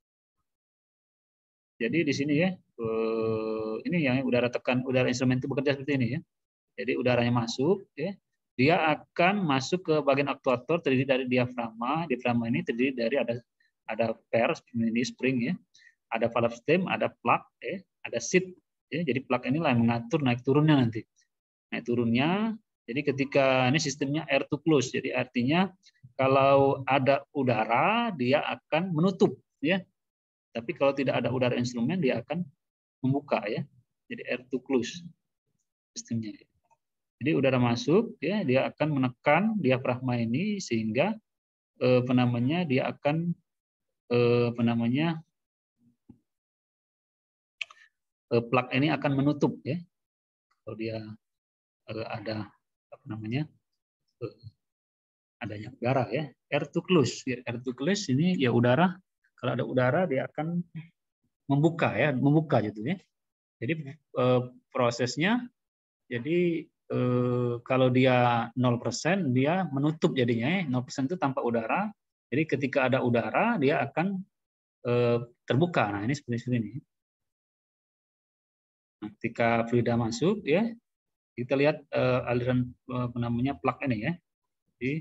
Jadi di sini ya, eh, ini yang udara tekan udara instrumen itu bekerja seperti ini ya. Jadi udaranya masuk ya. Dia akan masuk ke bagian aktuator terdiri dari diafragma. Diafragma ini terdiri dari ada ada per ini spring ya. Ada valve stem, ada plug ya, ada seat ya. Jadi plug inilah yang mengatur naik turunnya nanti. Naik turunnya. Jadi ketika ini sistemnya air to close. Jadi artinya kalau ada udara dia akan menutup ya. Tapi kalau tidak ada udara instrumen dia akan membuka ya. Jadi air to close sistemnya. Jadi udara masuk ya dia akan menekan diafragma ini sehingga eh, apa namanya dia akan eh, apa namanya eh, plug ini akan menutup ya. Kalau dia eh, ada apa namanya eh, adanya udara ya, air to close. Ya, air to close ini ya udara. Kalau ada udara dia akan membuka ya, membuka gitu ya. Jadi eh, prosesnya jadi eh, kalau dia nol persen dia menutup jadinya ya. nol persen itu tanpa udara. Jadi ketika ada udara dia akan eh, terbuka. Nah, ini seperti ini. Nah, ketika fluida masuk ya, kita lihat eh, aliran apa namanya plug ini ya. Jadi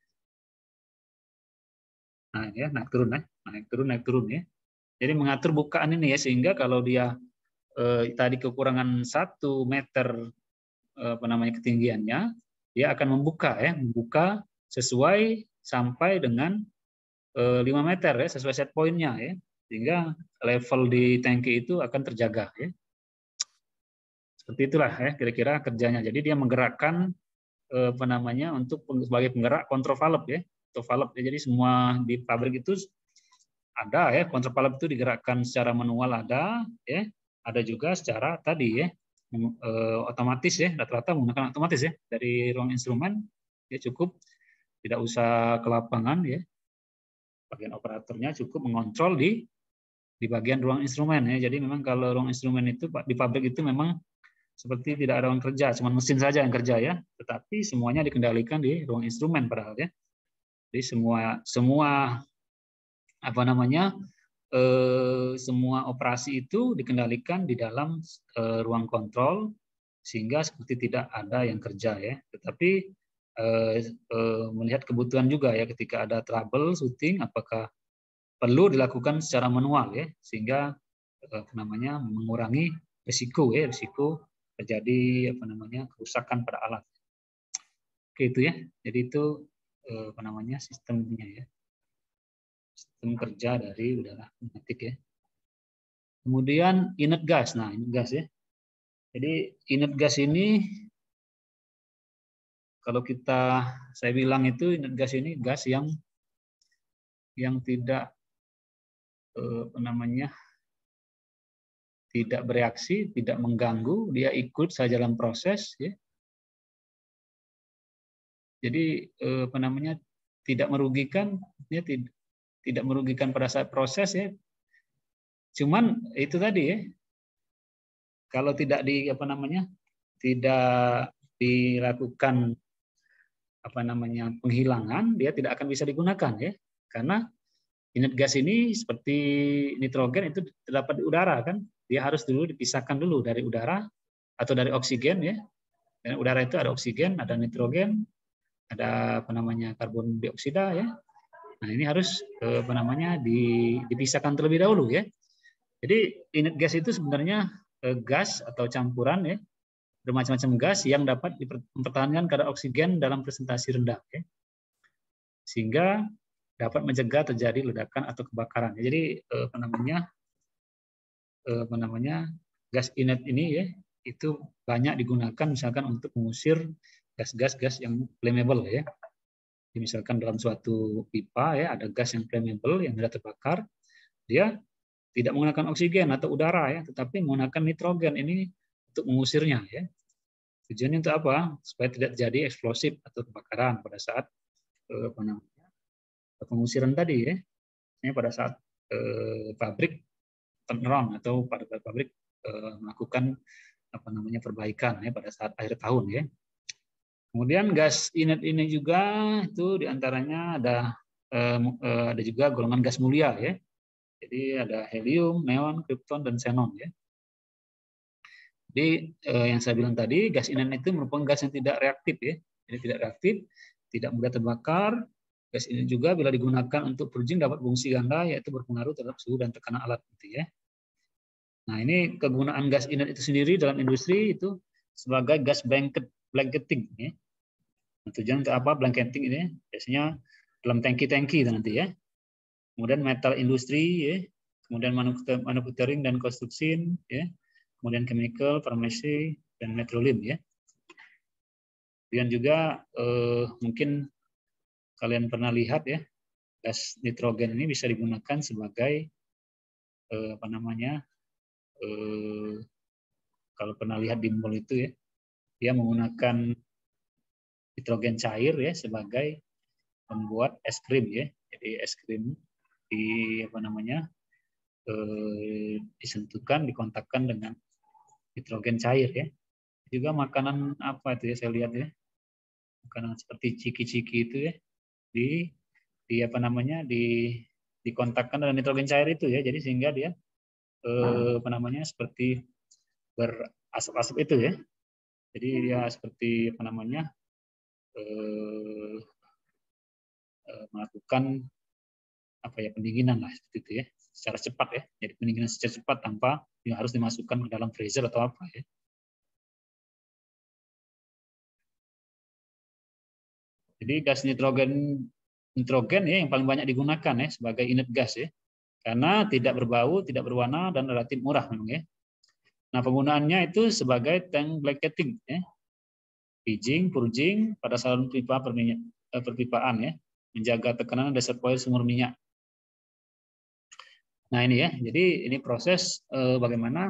nah ya naik turun ya, naik turun naik turun ya. Jadi mengatur bukaan ini ya sehingga kalau dia eh, tadi kekurangan satu meter eh, apa namanya ketinggiannya, dia akan membuka ya, membuka sesuai sampai dengan eh, lima meter ya, sesuai set point-nya ya. Sehingga level di tangki itu akan terjaga ya. Seperti itulah ya kira-kira kerjanya. Jadi dia menggerakkan eh, apa namanya untuk sebagai penggerak kontrol valve ya. Kontrol valve ya. Jadi semua di pabrik itu ada ya, kontrol valve itu digerakkan secara manual ada ya. Ada juga secara tadi ya eh, otomatis ya, rata-rata menggunakan otomatis ya. Dari ruang instrumen ya cukup tidak usah ke lapangan ya. Bagian operatornya cukup mengontrol di di bagian ruang instrumen ya. Jadi memang kalau ruang instrumen itu di pabrik itu memang seperti tidak ada orang kerja, cuma mesin saja yang kerja ya. Tetapi semuanya dikendalikan di ruang instrumen padahal ya. Jadi semua semua apa namanya eh, semua operasi itu dikendalikan di dalam eh, ruang kontrol sehingga seperti tidak ada yang kerja ya. Tetapi eh, eh, melihat kebutuhan juga ya ketika ada trouble shooting apakah perlu dilakukan secara manual ya sehingga eh, apa namanya mengurangi risiko ya risiko terjadi apa namanya kerusakan pada alat. Oke itu ya. Jadi itu eh, apa namanya sistemnya ya. Sistem kerja dari udara pneumatik ya. Kemudian inert gas. Nah, inert gas ya. Jadi inert gas ini kalau kita saya bilang itu inert gas ini gas yang yang tidak eh, apa namanya tidak bereaksi, tidak mengganggu, dia ikut saja dalam proses ya. Jadi eh, apa namanya tidak merugikan, ya tidak tidak merugikan pada saat proses ya. Cuman itu tadi ya, kalau tidak di apa namanya tidak dilakukan apa namanya penghilangan, dia tidak akan bisa digunakan ya, karena inert gas ini seperti nitrogen itu terdapat di udara kan, dia harus dulu dipisahkan dulu dari udara atau dari oksigen ya. Dan udara itu ada oksigen, ada nitrogen, ada apa namanya karbon dioksida ya. Nah ini harus apa namanya dipisahkan terlebih dahulu ya. Jadi inert gas itu sebenarnya gas atau campuran ya, bermacam-macam gas yang dapat mempertahankan kadar oksigen dalam presentasi rendah ya. Sehingga dapat mencegah terjadi ledakan atau kebakaran. Jadi apa namanya apa namanya gas inert ini ya itu banyak digunakan misalkan untuk mengusir gas-gas-gas yang flammable ya. Jadi misalkan dalam suatu pipa ya ada gas yang flammable yang sudah terbakar, dia tidak menggunakan oksigen atau udara ya, tetapi menggunakan nitrogen ini untuk mengusirnya ya. Tujuannya untuk apa? Supaya tidak terjadi eksplosif atau kebakaran pada saat eh, apa namanya pengusiran tadi ya. Ini pada saat eh, pabrik turnaround atau pada pabrik eh, melakukan apa namanya perbaikan ya pada saat akhir tahun ya. Kemudian gas inert ini juga itu diantaranya ada eh, ada juga golongan gas mulia ya. Jadi ada helium, neon, krypton, dan xenon ya. Jadi eh, yang saya bilang tadi gas inert itu merupakan gas yang tidak reaktif ya. Jadi tidak reaktif, tidak mudah terbakar. Gas ini juga bila digunakan untuk purging dapat fungsi ganda yaitu berpengaruh terhadap suhu dan tekanan alat gitu ya. Nah, ini kegunaan gas inert itu sendiri dalam industri itu sebagai gas blanket blanketing ya. Nah, tujuan untuk apa blanketing ini? Biasanya dalam tangki-tangki nanti ya. Kemudian metal industri ya, kemudian manufacturing dan konstruksi ya. Kemudian chemical, farmasi dan petroleum ya. Dan juga eh, mungkin kalian pernah lihat ya, gas nitrogen ini bisa digunakan sebagai eh, apa namanya? Eh, kalau pernah lihat di mall itu ya, dia menggunakan nitrogen cair ya sebagai membuat es krim ya. Jadi es krim di apa namanya? Eh, disentuhkan, dikontakkan dengan nitrogen cair ya. Juga makanan apa itu ya saya lihat ya. Makanan seperti ciki-ciki itu ya. Di di apa namanya? di dikontakkan dengan nitrogen cair itu ya. Jadi sehingga dia eh, apa namanya? seperti berasap-asap itu ya. Jadi dia seperti apa namanya? Eh, eh, melakukan apa ya pendinginan lah seperti itu ya. Secara cepat ya. Jadi pendinginan secara cepat tanpa yang harus dimasukkan ke dalam freezer atau apa ya. Jadi gas nitrogen nitrogen ya yang paling banyak digunakan ya sebagai inert gas ya. Karena tidak berbau, tidak berwarna dan relatif murah memang ya. Nah, penggunaannya itu sebagai tank blanketing ya. Purging, purging pada saluran pipa perminyak, perpipaan ya, menjaga tekanan reservoir sumur minyak. Nah, ini ya. Jadi ini proses eh, bagaimana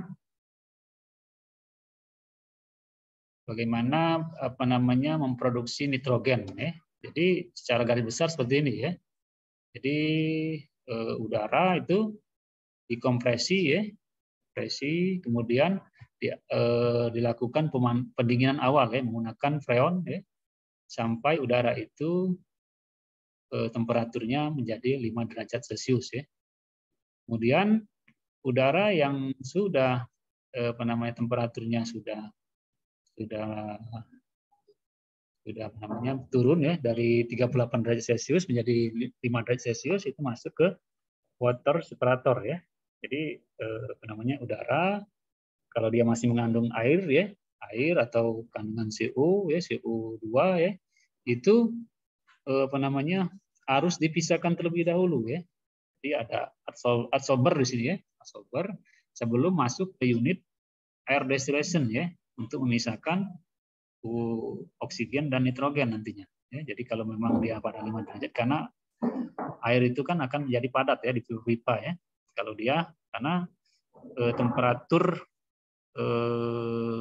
bagaimana apa namanya memproduksi nitrogen ya. Jadi secara garis besar seperti ini ya. Jadi eh, udara itu dikompresi ya, kompresi, kemudian di, eh, dilakukan peman, pendinginan awal ya menggunakan freon ya, sampai udara itu eh, temperaturnya menjadi lima derajat Celcius ya. Kemudian udara yang sudah eh, apa namanya temperaturnya sudah sudah sudah apa namanya turun ya dari tiga puluh delapan derajat Celcius menjadi lima derajat Celcius itu masuk ke water separator ya. Jadi eh, apa namanya udara kalau dia masih mengandung air ya, air atau kandungan C O ya, C O dua ya, itu eh, apa namanya harus dipisahkan terlebih dahulu ya. Jadi ada adsorber di sini ya, adsorber sebelum masuk ke unit air distillation ya untuk memisahkan oksigen dan nitrogen nantinya. Ya, jadi kalau memang dia pada lima derajat, karena air itu kan akan menjadi padat ya di pipa ya. Kalau dia karena eh, temperatur eh,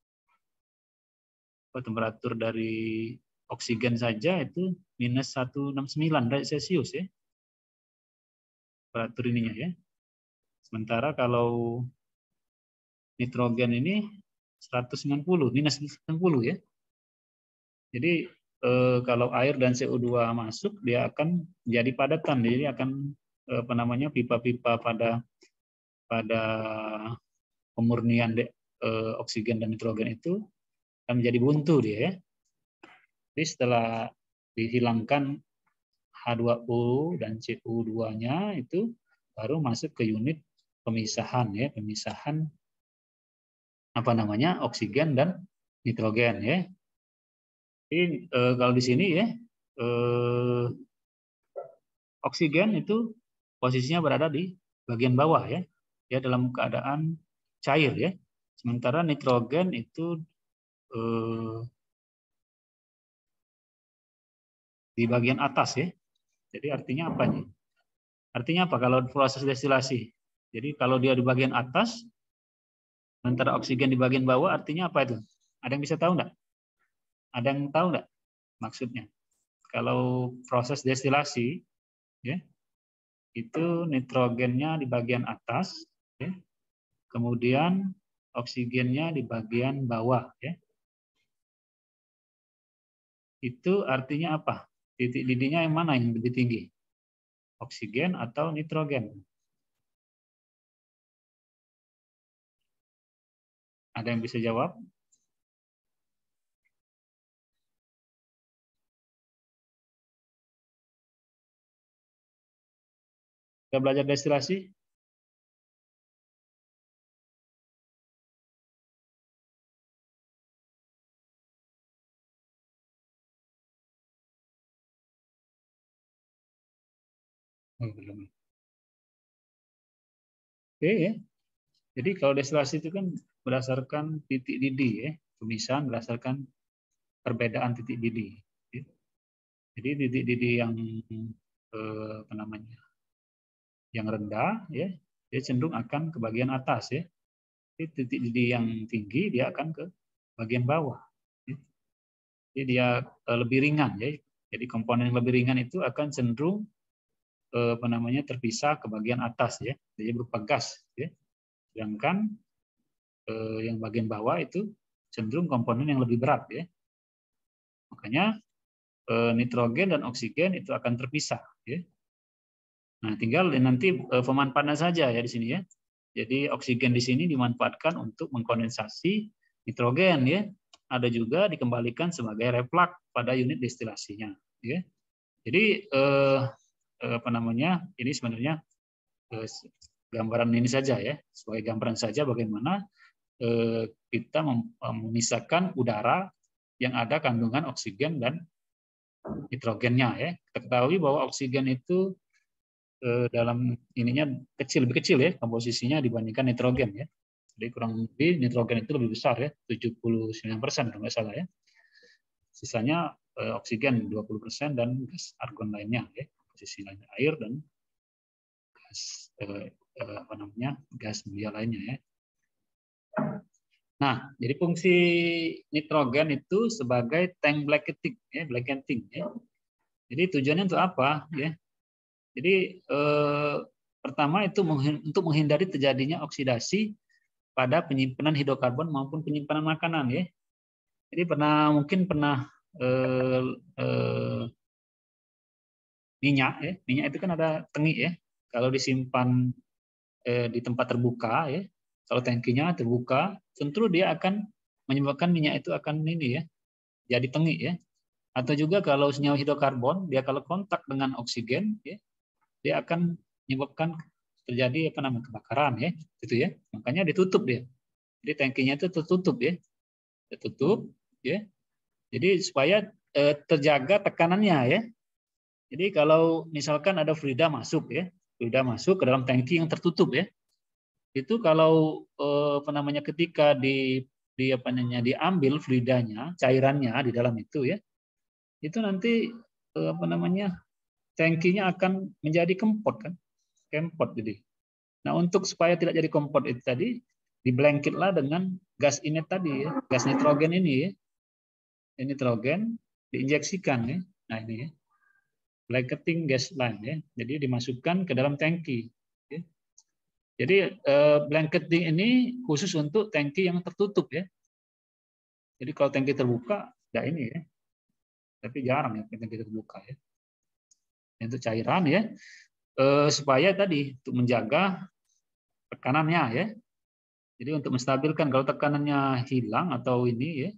temperatur dari oksigen saja itu minus seratus enam puluh sembilan derajat Celcius ya. Temperatur ininya ya. Sementara kalau nitrogen ini seratus sembilan puluh, minus sembilan puluh ya. Jadi eh, kalau air dan C O dua masuk, dia akan menjadi padatan. Jadi akan eh, apa namanya pipa-pipa pada pada pemurnian de, eh, oksigen dan nitrogen itu akan menjadi buntu dia ya. Jadi setelah dihilangkan H dua O dan C O dua-nya itu baru masuk ke unit pemisahan ya, pemisahan apa namanya oksigen dan nitrogen ya. Jadi eh, kalau di sini ya eh, oksigen itu posisinya berada di bagian bawah ya, ya dalam keadaan cair ya. Sementara nitrogen itu eh, di bagian atas ya. Jadi artinya apa nih? Artinya apa kalau proses destilasi? Jadi kalau dia di bagian atas, sementara oksigen di bagian bawah, artinya apa itu? Ada yang bisa tahu nggak? Ada yang tahu nggak maksudnya? Kalau proses destilasi, ya, itu nitrogennya di bagian atas, ya, kemudian oksigennya di bagian bawah. Ya. Itu artinya apa? Titik didihnya yang mana yang lebih tinggi? Oksigen atau nitrogen? Ada yang bisa jawab? Sudah belajar destilasi? Oh, belum. Oke ya. Jadi kalau destilasi itu kan berdasarkan titik didih ya, pemisahan berdasarkan perbedaan titik didih. Jadi titik didih yang eh, apa namanya, yang rendah ya, dia cenderung akan ke bagian atas ya. Jadi titik didih yang tinggi dia akan ke bagian bawah. Ya. Jadi dia eh, lebih ringan ya. Jadi komponen yang lebih ringan itu akan cenderung eh, apa namanya terpisah ke bagian atas ya. Jadi berupa gas ya. Sedangkan eh, yang bagian bawah itu cenderung komponen yang lebih berat ya. Makanya eh, nitrogen dan oksigen itu akan terpisah ya. Nah, tinggal nanti eh, pemanfaatan saja ya di sini ya. Jadi oksigen di sini dimanfaatkan untuk mengkondensasi nitrogen ya. Ada juga dikembalikan sebagai reflux pada unit destilasinya ya. Jadi eh, apa namanya? Ini sebenarnya eh, gambaran ini saja ya, sebagai gambaran saja bagaimana eh, kita memisahkan udara yang ada kandungan oksigen dan nitrogennya ya. Kita ketahui bahwa oksigen itu eh, dalam ininya kecil, lebih kecil ya komposisinya dibandingkan nitrogen ya. Jadi kurang lebih nitrogen itu lebih besar ya, tujuh puluh sembilan persen kalau nggak salah ya. Sisanya eh, oksigen dua puluh persen dan gas argon lainnya ya. Posisi lainnya air dan gas eh, eh, apa namanya? gas mulia lainnya ya. Nah, jadi fungsi nitrogen itu sebagai tank blanketing ya, blanketing ya. Jadi tujuannya untuk apa ya? Jadi eh, pertama itu untuk menghindari terjadinya oksidasi pada penyimpanan hidrokarbon maupun penyimpanan makanan ya. Jadi pernah mungkin pernah eh, eh, minyak ya, minyak itu kan ada tengik ya. Kalau disimpan eh, di tempat terbuka ya, kalau tangkinya terbuka, tentu dia akan menyebabkan minyak itu akan ini ya, jadi tengik ya. Atau juga kalau senyawa hidrokarbon, dia kalau kontak dengan oksigen ya, dia akan menyebabkan terjadi apa namanya kebakaran ya, gitu ya. Makanya ditutup dia. Jadi tangkinya itu tertutup ya, tertutup ya. Jadi supaya eh, terjaga tekanannya ya. Jadi kalau misalkan ada fluida masuk ya, fluida masuk ke dalam tangki yang tertutup ya, itu kalau eh, apa namanya ketika di di apa namanya diambil fluidanya, cairannya di dalam itu ya, itu nanti eh, apa namanya tangkinya akan menjadi kempot kan, kempot jadi. Nah untuk supaya tidak jadi kempot itu tadi, diblanketlah dengan gas inet tadi ya, gas nitrogen ini ya, ini nitrogen diinjeksikan ya, nah ini ya, blanketing gas line ya, jadi dimasukkan ke dalam tangki. Ya. Jadi eh, blanketing ini khusus untuk tangki yang tertutup ya. Jadi kalau tangki terbuka, tidak ini ya, tapi jarang ya tangki terbuka ya. Untuk cairan ya, eh, supaya tadi untuk menjaga tekanannya ya. Jadi untuk menstabilkan kalau tekanannya hilang atau ini ya,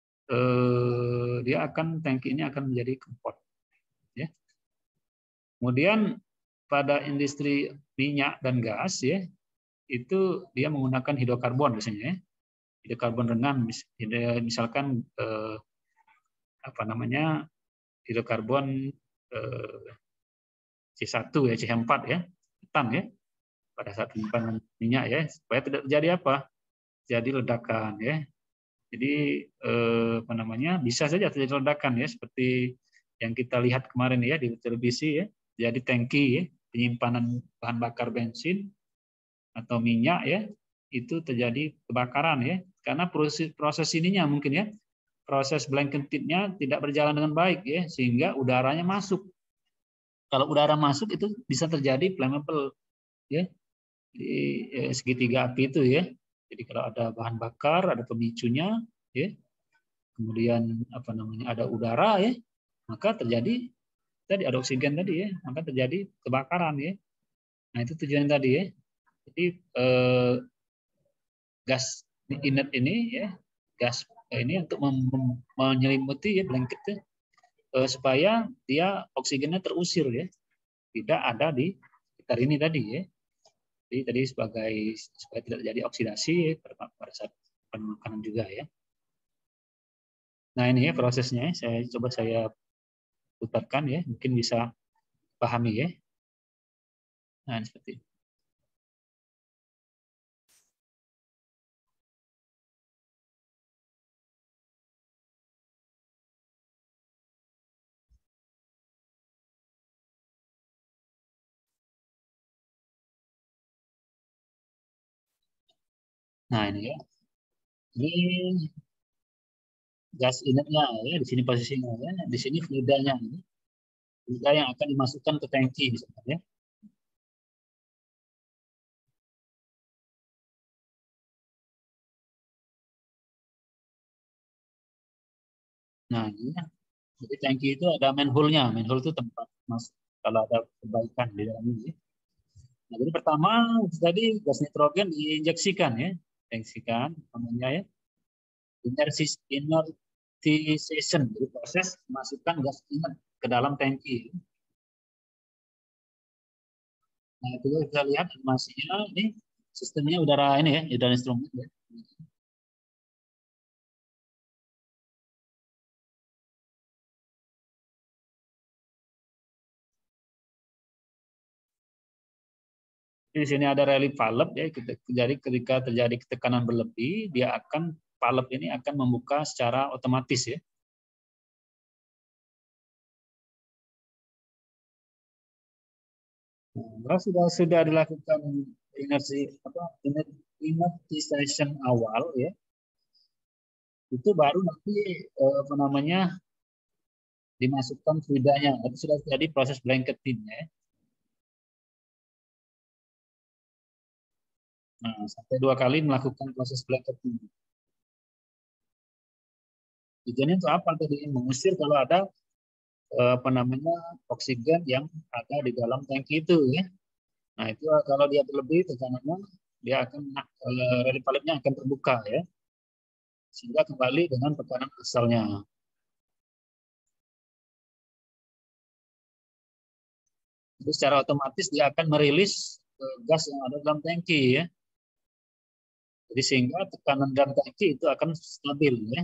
eh, dia akan tangki ini akan menjadi kempot. Ya. Kemudian pada industri minyak dan gas ya, itu dia menggunakan hidrokarbon biasanya ya. Hidrokarbon ringan misalkan eh, apa namanya hidrokarbon eh, C satu ya, C empat ya, metan ya. Pada saat penyimpanan minyak ya, supaya tidak terjadi apa? Jadi ledakan ya. Jadi eh, apa namanya? Bisa saja terjadi ledakan ya, seperti yang kita lihat kemarin ya di televisi ya. Jadi tangki ya, penyimpanan bahan bakar bensin atau minyak ya, itu terjadi kebakaran ya. Karena proses proses ininya mungkin ya, proses blanketnya tidak berjalan dengan baik ya, sehingga udaranya masuk. Kalau udara masuk itu bisa terjadi flammable ya. Di eh, segitiga api itu ya. Jadi kalau ada bahan bakar, ada pemicunya, ya, kemudian apa namanya ada udara ya, maka terjadi tadi ada oksigen tadi ya, maka terjadi kebakaran ya. Nah itu tujuan tadi ya. Jadi eh, gas inert ini ya, gas ini untuk menyelimuti ya blanketnya eh, supaya dia oksigennya terusir ya, tidak ada di sekitar ini tadi ya. Jadi tadi sebagai supaya tidak terjadi oksidasi pada saat makanan juga ya. Nah ini ya prosesnya, saya coba saya putarkan ya, mungkin bisa pahami ya. Nah seperti itu. Nah ini ya, ini gas inertnya ya, di sini posisinya ya, di sini fluidanya ini, fluida yang akan dimasukkan ke tangki misalnya ya. Nah ini ya, jadi tangki itu ada manhole-nya, manhole itu tempat mas kalau ada perbaikan di dalamnya. Ya. Nah, jadi pertama tadi gas nitrogen diinjeksikan ya, injeksikan namanya ya, inertisation, jadi proses memasukkan gas inert ke dalam tangki. Nah, itu kita lihat animasinya ini sistemnya udara ini ya, udara instrumen ya. Di sini ada relief valve ya, jadi ketika terjadi tekanan berlebih, dia akan valve ini akan membuka secara otomatis ya. Nah, sudah sudah dilakukan inersi apa inertisation awal ya, itu baru nanti eh, apa namanya dimasukkan fluidanya. Itu sudah terjadi proses blanketing ya. Nah, sampai dua kali melakukan proses blanketing. Tujuannya untuk apa tadi? Mengusir kalau ada eh, apa namanya oksigen yang ada di dalam tangki itu ya. Nah, itu kalau dia berlebih tekanannya, dia akan eh, rally valve-nya akan terbuka ya. Sehingga kembali dengan tekanan asalnya. Jadi secara otomatis dia akan merilis eh, gas yang ada dalam tangki ya. Jadi sehingga tekanan dalam tangki itu akan stabil ya.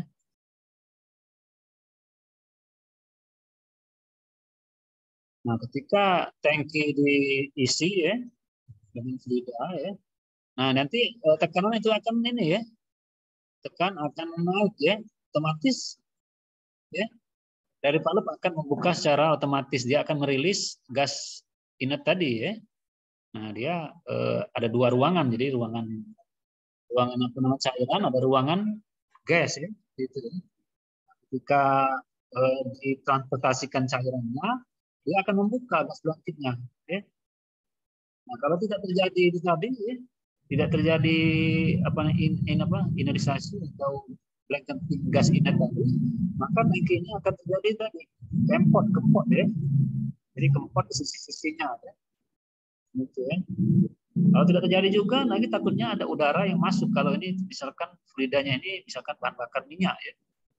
Nah, ketika tangki diisi ya dengan fluida ya. Nah, nanti eh, tekanan itu akan ini ya. Tekan akan naik ya. Otomatis ya. Dari valve akan membuka secara otomatis, dia akan merilis gas inlet tadi ya. Nah, dia eh, ada dua ruangan, jadi ruangan ruangan apa namanya cairan, ada ruangan gas ya. Gitu. Ketika eh, ditransportasikan cairannya, dia akan membuka gas blanketnya. Ya. Nah, kalau tidak terjadi itu tadi, ya, tidak terjadi apa in, in apa inerisasi atau blanketing gas inlet tadi, maka tangkinya akan terjadi tadi kempot kempot ya. Jadi kempot di sisi-sisinya ya. Gitu ya. Kalau tidak terjadi juga, nanti takutnya ada udara yang masuk. Kalau ini misalkan fluidanya ini misalkan bahan bakar minyak ya.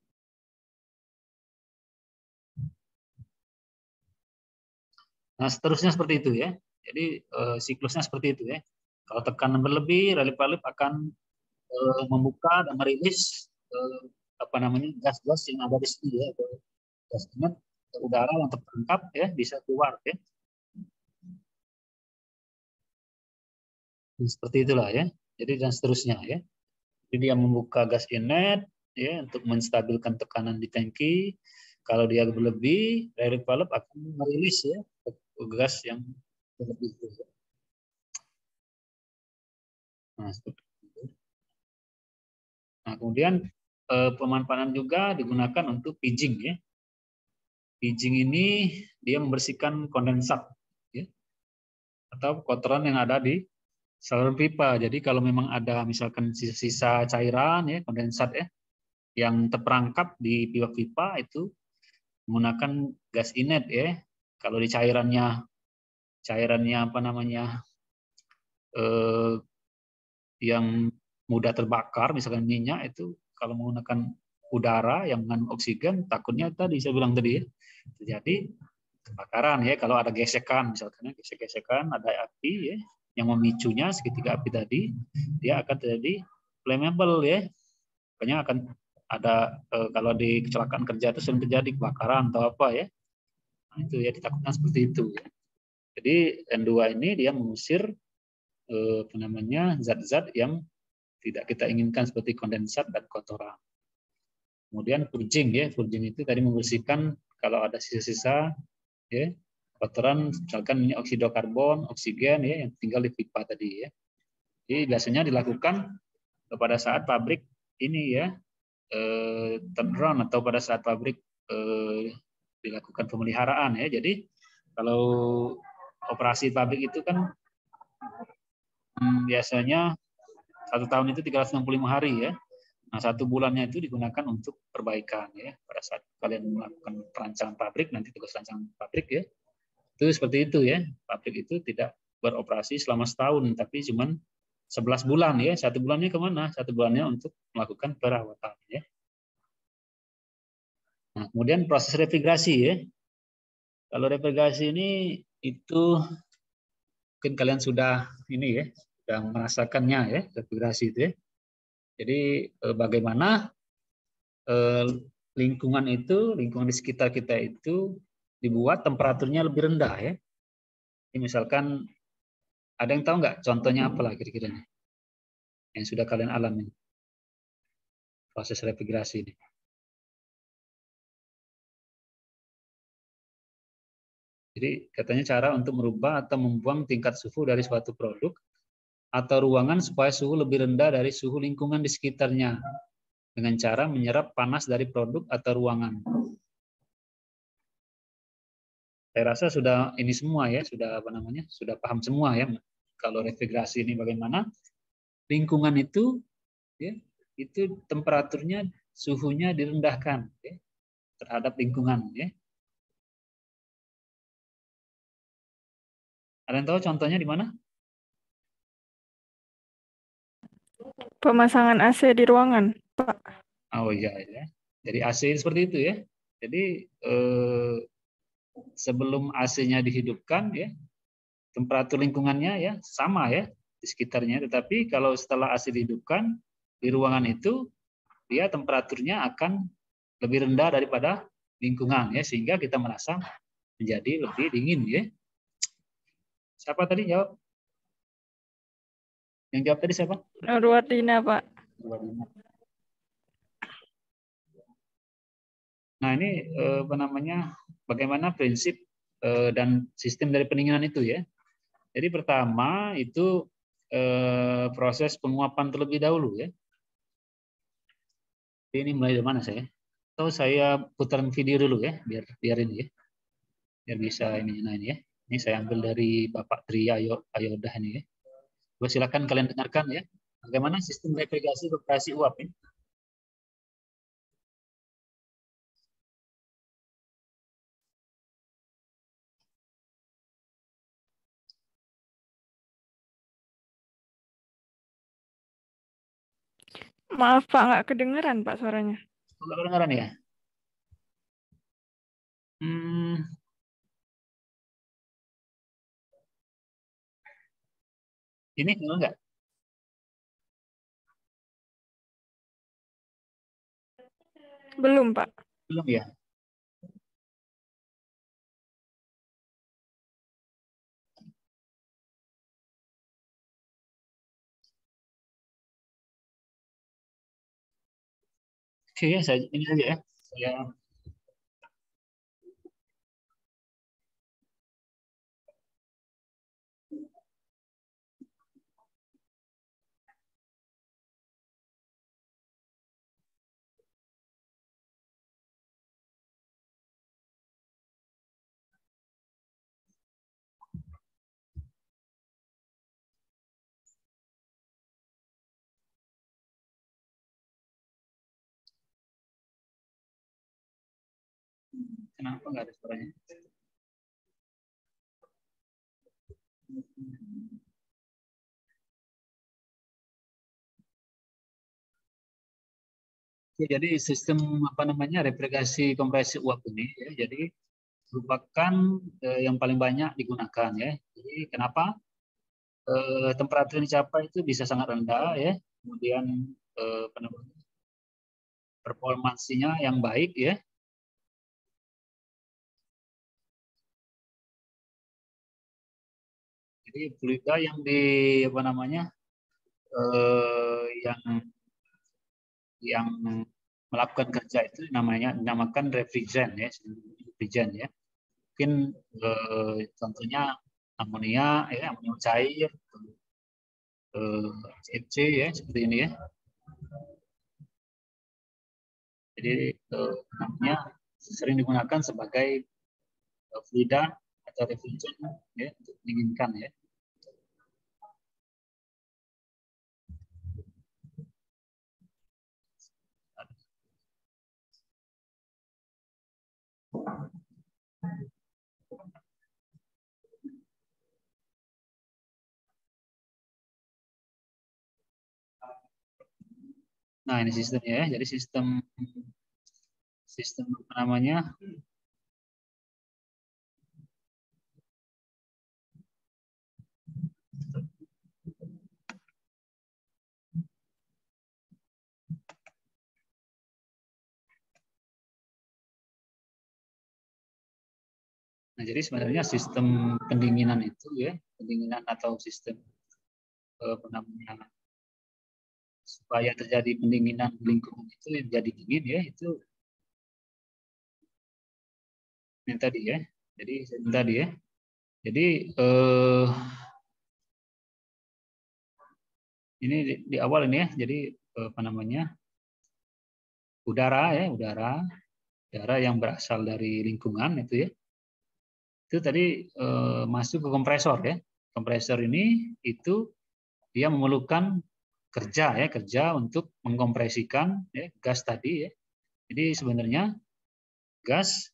Nah, seterusnya seperti itu ya. Jadi eh, siklusnya seperti itu ya. Kalau tekanan berlebih, rally valve akan eh, membuka dan merilis eh, apa namanya gas-gas yang ada di sini ya. Gas inlet, udara yang terperangkap ya bisa keluar ya. Dan seperti itulah ya. Jadi dan seterusnya ya. Jadi dia membuka gas inlet ya untuk menstabilkan tekanan di tangki. Kalau dia berlebih, rally valve akan merilis ya gas yang berlebih. Nah, seperti itu. Nah, kemudian eh, pemanfaatan juga digunakan untuk pidging ya. Pidging ini dia membersihkan kondensat ya, atau kotoran yang ada di saluran pipa. Jadi kalau memang ada misalkan sisa-sisa cairan ya, kondensat ya, yang terperangkap di pipa-pipa itu menggunakan gas inlet ya. Kalau di cairannya cairannya apa namanya eh, yang mudah terbakar, misalkan minyak itu kalau menggunakan udara yang mengandung oksigen, takutnya tadi saya bilang tadi ya, terjadi kebakaran ya. Kalau ada gesekan, misalkan gesek-gesekan, ada api ya, yang memicunya segitiga api tadi, dia akan terjadi flammable ya. Makanya akan ada eh, kalau di kecelakaan kerja itu sering terjadi kebakaran atau apa ya. Nah, itu ya ditakutkan seperti itu ya. Jadi N dua ini dia mengusir eh, apa namanya zat-zat yang tidak kita inginkan seperti kondensat dan kotoran. Kemudian purging ya, purging itu tadi membersihkan kalau ada sisa-sisa ya, kotoran misalkan minyak oksido karbon, oksigen ya yang tinggal di pipa tadi ya. Jadi biasanya dilakukan pada saat pabrik ini ya eh, turnaround atau pada saat pabrik eh, dilakukan pemeliharaan ya. Jadi kalau operasi pabrik itu kan hmm, biasanya satu tahun itu tiga ratus enam puluh lima hari ya. Nah, satu bulannya itu digunakan untuk perbaikan ya. Pada saat kalian melakukan perancangan pabrik, nanti tugas rancangan pabrik ya. Itu seperti itu ya. Pabrik itu tidak beroperasi selama setahun, tapi cuma sebelas bulan ya. Satu bulannya kemana? Satu bulannya untuk melakukan perawatan ya. Nah, kemudian proses refrigerasi ya. Kalau refrigerasi ini itu mungkin kalian sudah ini ya, sudah merasakannya ya, refrigerasi itu ya. Jadi eh, bagaimana eh, lingkungan itu, lingkungan di sekitar kita itu dibuat temperaturnya lebih rendah ya. Jadi misalkan ada yang tahu nggak contohnya apa lah kira-kira yang sudah kalian alami proses refrigerasi ini? Jadi katanya cara untuk merubah atau membuang tingkat suhu dari suatu produk atau ruangan supaya suhu lebih rendah dari suhu lingkungan di sekitarnya dengan cara menyerap panas dari produk atau ruangan. Saya rasa sudah ini semua ya, sudah apa namanya, sudah paham semua ya kalau refrigerasi ini bagaimana. lingkungan itu ya, itu temperaturnya, suhunya direndahkan ya, terhadap lingkungan ya. Ada yang tahu contohnya di mana? Pemasangan A C di ruangan, Pak. Oh iya ya. Jadi A C seperti itu ya. Jadi eh, sebelum A C-nya dihidupkan ya, temperatur lingkungannya ya sama ya di sekitarnya. Tetapi kalau setelah A C dihidupkan di ruangan itu, dia temperaturnya akan lebih rendah daripada lingkungan ya, sehingga kita merasa menjadi lebih dingin ya. Siapa tadi jawab? Yang jawab tadi siapa? Nurwardina, Pak. Nah ini eh, apa namanya? Bagaimana prinsip eh, dan sistem dari pendinginan itu ya? Jadi pertama itu eh, proses penguapan terlebih dahulu ya. Ini mulai dari mana saya? Atau saya putaran video dulu ya, biar biar ini ya, biar bisa ini nah ini ya. Ini saya ambil dari Bapak Tri Ayo Ayodah ini ya. Coba silakan kalian dengarkan ya. Bagaimana sistem replikasi operasi uap ini? Maaf, Pak, nggak kedengeran, Pak, suaranya. Enggak kedengaran ya? Hmm, ini enggak? Belum, Pak. Belum ya? Oke ya, saya ini saja ya. Saya kenapa enggak ada suaranya? Ya, jadi sistem apa namanya replikasi kompresi uap ini ya, jadi merupakan eh, yang paling banyak digunakan ya. Jadi kenapa eh, temperatur yang dicapai itu bisa sangat rendah ya, kemudian eh, apa namanya, performansinya yang baik ya. Jadi fluida yang di apa namanya eh, yang yang melakukan kerja itu namanya dinamakan refrigerant ya, refrigerant ya. Mungkin eh, contohnya amonia ya, amonia cair, eh, C F C ya seperti ini ya. Jadi eh, namanya sering digunakan sebagai eh, fluida atau refrigerant ya untuk mendinginkan ya. Nah ini sistemnya ya. Jadi sistem sistem apa namanya? Nah, jadi sebenarnya sistem pendinginan itu ya, pendinginan atau sistem eh, apa namanya supaya terjadi pendinginan lingkungan itu jadi dingin ya, itu yang tadi ya. Jadi yang tadi ya. Jadi eh, ini di, di awal ini ya. Jadi eh, apa namanya udara ya, udara, udara yang berasal dari lingkungan itu ya. Itu tadi eh, masuk ke kompresor ya. Kompresor ini itu dia memerlukan kerja ya, kerja untuk mengkompresikan ya, gas tadi ya. Jadi sebenarnya gas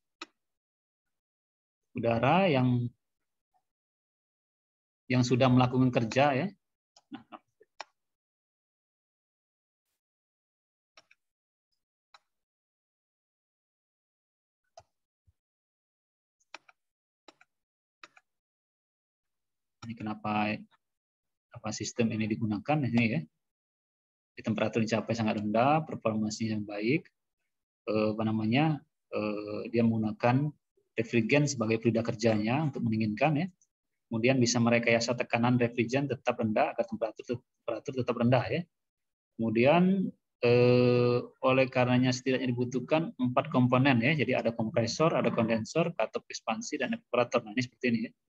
udara yang yang sudah melakukan kerja ya. Nah, ini kenapa apa sistem ini digunakan ini ya. Di temperatur dicapai sangat rendah, performasinya yang baik, eh, apa namanya eh, dia menggunakan refrigen sebagai pelida kerjanya untuk mendinginkan ya. Kemudian bisa merekayasa tekanan refrigen tetap rendah agar temperatur temperatur tetap rendah ya. Kemudian eh, oleh karenanya setidaknya dibutuhkan empat komponen ya. Jadi ada kompresor, ada kondensor, katup ekspansi dan evaporator. Nah, ini seperti ini ya.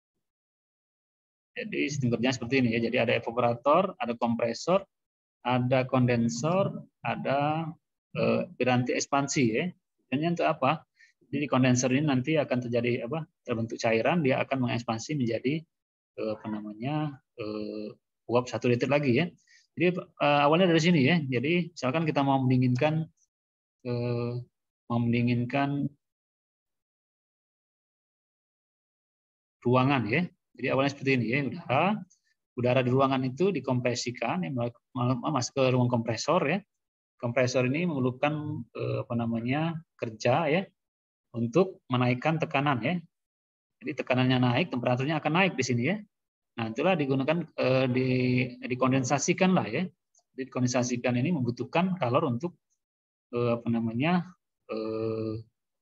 Jadi sistem kerjanya seperti ini ya. Jadi ada evaporator, ada kompresor, ada kondensor, ada eh, piranti ekspansi ya. Dan untuk apa? Jadi kondensor ini nanti akan terjadi apa? Terbentuk cairan, dia akan mengekspansi menjadi eh, apa namanya eh, uap satu liter lagi ya. Jadi eh, awalnya dari sini ya. Jadi misalkan kita mau mendinginkan eh, mau mendinginkan ruangan ya. Jadi awalnya seperti ini ya. Udara, udara di ruangan itu dikompresikan ya, masuk ke ruang kompresor ya. Kompresor ini memerlukan eh, apa namanya kerja ya untuk menaikkan tekanan ya. Jadi tekanannya naik, temperaturnya akan naik di sini ya. Nah, itulah digunakan eh, di dikondensasikan lah ya. Jadi dikondensasikan ini membutuhkan kalor untuk eh, apa namanya eh,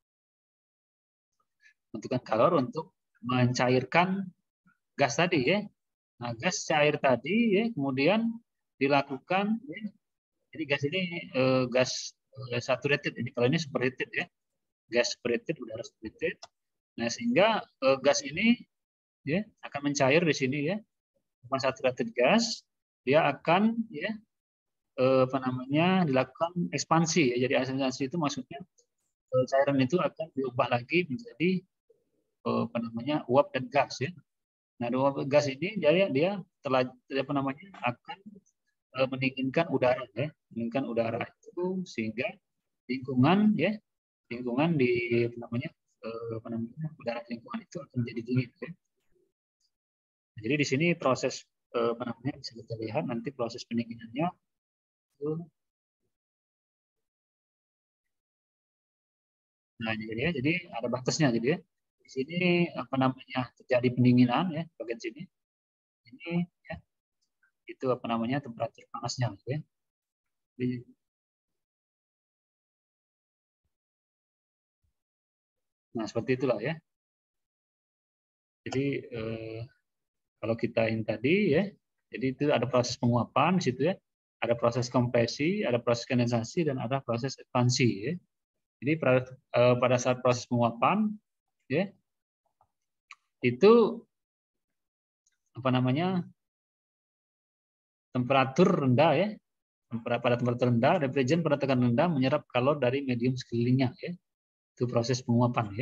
membutuhkan kalor untuk mencairkan gas tadi ya. Nah, gas cair tadi ya kemudian dilakukan ya. Jadi gas ini eh, gas eh, saturated. Jadi kalau ini superheated ya. Gas superheated, udara superheated. Nah, sehingga eh, gas ini ya akan mencair di sini ya. Bukan saturated gas, dia akan ya eh, apa namanya dilakukan ekspansi ya. Jadi ekspansi itu maksudnya eh, cairan itu akan diubah lagi menjadi eh, apa namanya uap dan gas ya. Nah, uap gas ini dia dia telah apa namanya akan eh, mendinginkan udara ya, mendinginkan udara itu sehingga lingkungan ya lingkungan di apa namanya eh, apa namanya udara lingkungan itu akan menjadi dingin ya. Nah, jadi di sini proses eh, apa namanya bisa kita lihat nanti proses pendinginannya itu. Nah, jadi ya, jadi ada batasnya jadi ya. Di sini apa namanya terjadi pendinginan ya bagian sini. Ini ya itu apa namanya temperatur panasnya gitu ya. Jadi, nah, seperti itulah ya. Jadi eh, kalau kita yang tadi ya, jadi itu ada proses penguapan di situ ya, ada proses kompresi, ada proses kondensasi dan ada proses ekspansi ya. Jadi pada, eh, pada saat proses penguapan ya itu apa namanya temperatur rendah ya, pada temperatur rendah refrigen pada tekanan rendah menyerap kalor dari medium sekelilingnya ya. Itu proses penguapan ya.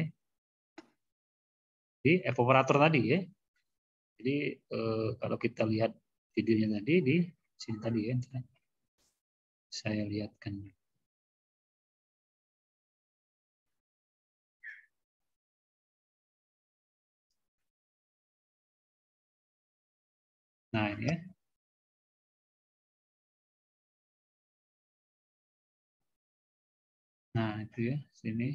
Di evaporator tadi ya. Jadi eh, kalau kita lihat videonya tadi di sini tadi ya, saya lihatkan. Nah ini ya. Nah itu ya sini.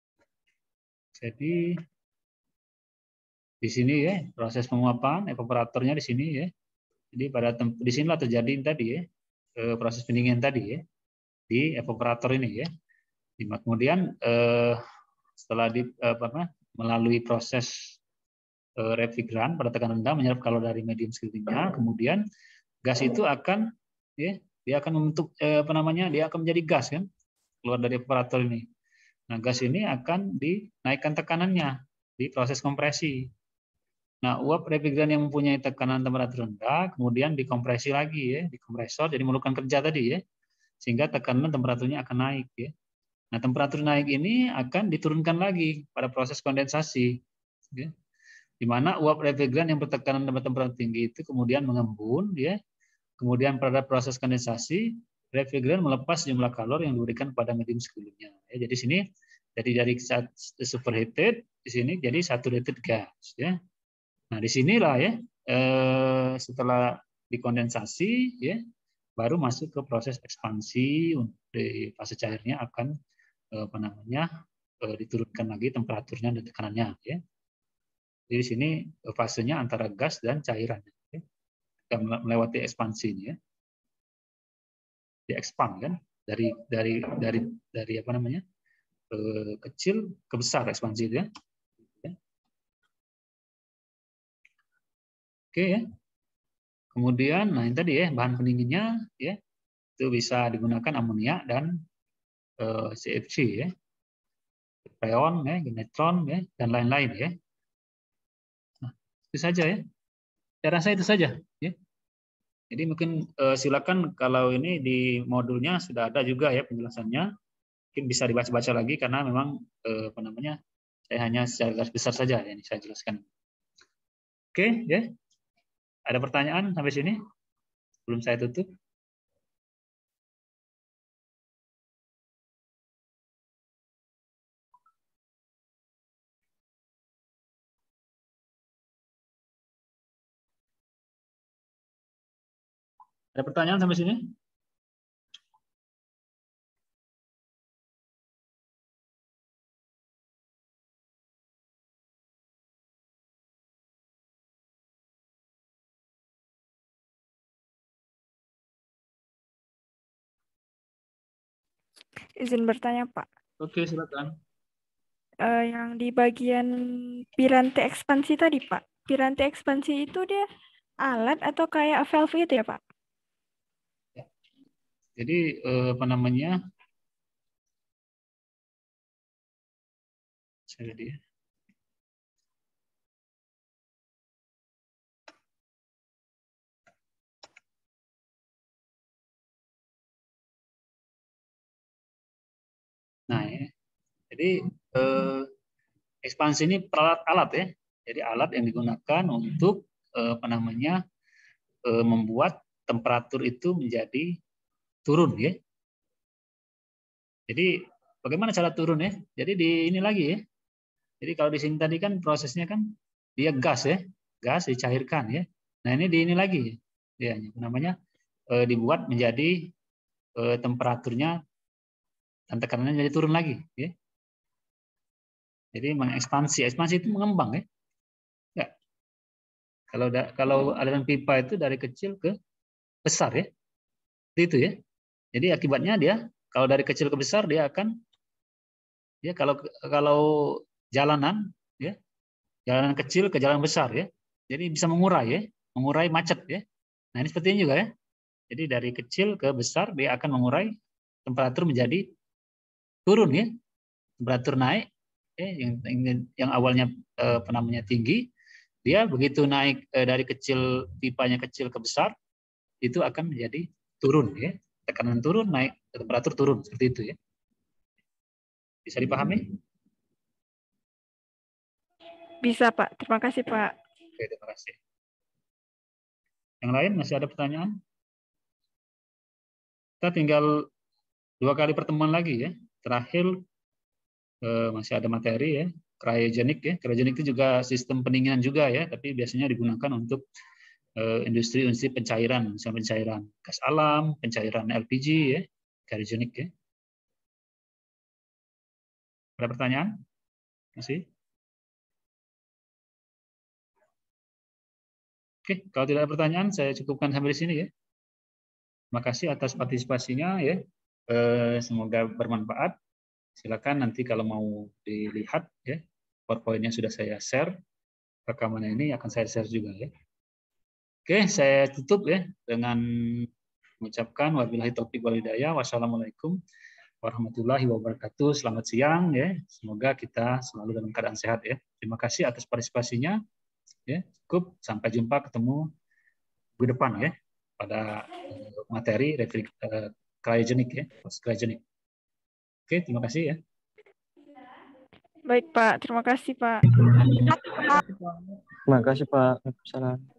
Jadi di sini ya proses penguapan evaporatornya di sini ya. Jadi pada di sinilah terjadi tadi ya proses pendinginan tadi ya di evaporator ini ya. Kemudian eh, setelah di apa, melalui proses eh, refrigeran pada tekanan rendah menyerap kalor dari medium sekelilingnya, kemudian gas itu akan ya dia akan membentuk eh, apa namanya dia akan menjadi gas kan keluar dari evaporator ini. Nah, gas ini akan dinaikkan tekanannya di proses kompresi. Nah, uap refrigeran yang mempunyai tekanan temperatur rendah kemudian dikompresi lagi ya, dikompresor jadi memerlukan kerja tadi ya. Sehingga tekanan temperaturnya akan naik ya. Nah, temperatur naik ini akan diturunkan lagi pada proses kondensasi ya. Di mana uap refrigeran yang bertekanan temperatur tinggi itu kemudian mengembun ya Kemudian pada proses kondensasi, refrigeran melepas jumlah kalor yang diberikan pada medium sebelumnya. Ya, jadi sini jadi dari superheated di sini jadi saturated gas. Ya. Nah disinilah ya eh, setelah dikondensasi ya baru masuk ke proses ekspansi di fase cairnya akan eh, apa namanya eh, diturunkan lagi temperaturnya dan tekanannya. Ya. Jadi di sini fasenya antara gas dan cairan. Ya. Kita melewati ekspansi ini ya. Diekspand kan dari dari dari dari apa namanya eh, kecil ke besar ekspansi itu ya. Ya. Oke ya. Kemudian nah ini tadi ya bahan pendinginnya ya itu bisa digunakan amonia dan eh, C F C ya. Freon ya, neutron ya dan lain-lain ya. Nah, itu saja ya. Saya rasa itu saja ya. Jadi mungkin eh, silakan kalau ini di modulnya sudah ada juga ya penjelasannya. Mungkin bisa dibaca-baca lagi karena memang eh, apa namanya saya hanya secara garis besar saja yang saya jelaskan. Oke ya. Ada pertanyaan sampai sini? Belum saya tutup. Ada pertanyaan sampai sini? Izin bertanya, Pak. Oke, silakan. Eh, yang di bagian piranti ekspansi tadi, Pak. Piranti ekspansi itu dia alat atau kayak valve itu ya, Pak? Ya. Jadi eh, apa namanya? Saya dia. Nah, ya. Jadi eh, ekspansi ini peralat alat ya. Jadi alat yang digunakan untuk eh, apa namanya? Eh, membuat temperatur itu menjadi turun ya. Jadi bagaimana cara turun ya? Jadi di ini lagi ya. Jadi kalau di sini tadi kan prosesnya kan dia gas ya, gas dicairkan ya. Nah ini di ini lagi dia namanya eh, dibuat menjadi eh, temperaturnya dan tekanannya menjadi turun lagi ya. Jadi mengekspansi, ekspansi itu mengembang ya. Ya. Kalau da, kalau aliran pipa itu dari kecil ke besar ya. Itu ya. Jadi akibatnya dia kalau dari kecil ke besar dia akan ya kalau kalau jalanan ya jalanan kecil ke jalan besar ya jadi bisa mengurai ya mengurai macet ya nah ini seperti ini juga ya jadi dari kecil ke besar dia akan mengurai temperatur menjadi turun ya temperatur naik ya yang yang awalnya eh, apa namanya tinggi dia begitu naik eh, dari kecil pipanya kecil ke besar itu akan menjadi turun ya tekanan turun naik temperatur turun seperti itu ya bisa dipahami? Bisa, Pak. Terima kasih, Pak. Oke, terima kasih. Yang lain masih ada pertanyaan? Kita tinggal dua kali pertemuan lagi ya. Terakhir eh, masih ada materi ya, cryogenik ya. Cryogenik itu juga sistem pendinginan juga ya, tapi biasanya digunakan untuk industri-industri eh, pencairan, misalnya pencairan gas alam, pencairan L P G ya, cryogenik ya. Ada pertanyaan? Masih? Oke, kalau tidak ada pertanyaan, saya cukupkan sampai di sini ya. Terima kasih atas partisipasinya ya. Eh, semoga bermanfaat. Silakan nanti kalau mau dilihat ya, PowerPoint-nya sudah saya share. Rekamannya ini akan saya share juga ya. Oke, saya tutup ya dengan mengucapkan wabillahi taufiq wal hidayah. Wassalamualaikum warahmatullahi wabarakatuh. Selamat siang ya. Semoga kita selalu dalam keadaan sehat ya. Terima kasih atas partisipasinya. Ya, cukup sampai jumpa ketemu ke depan ya pada materi uh, cryogenik ya, post cryogenik. Oke, terima kasih ya. Baik, Pak. Terima kasih, Pak. Terima kasih, Pak. Waalaikumsalam.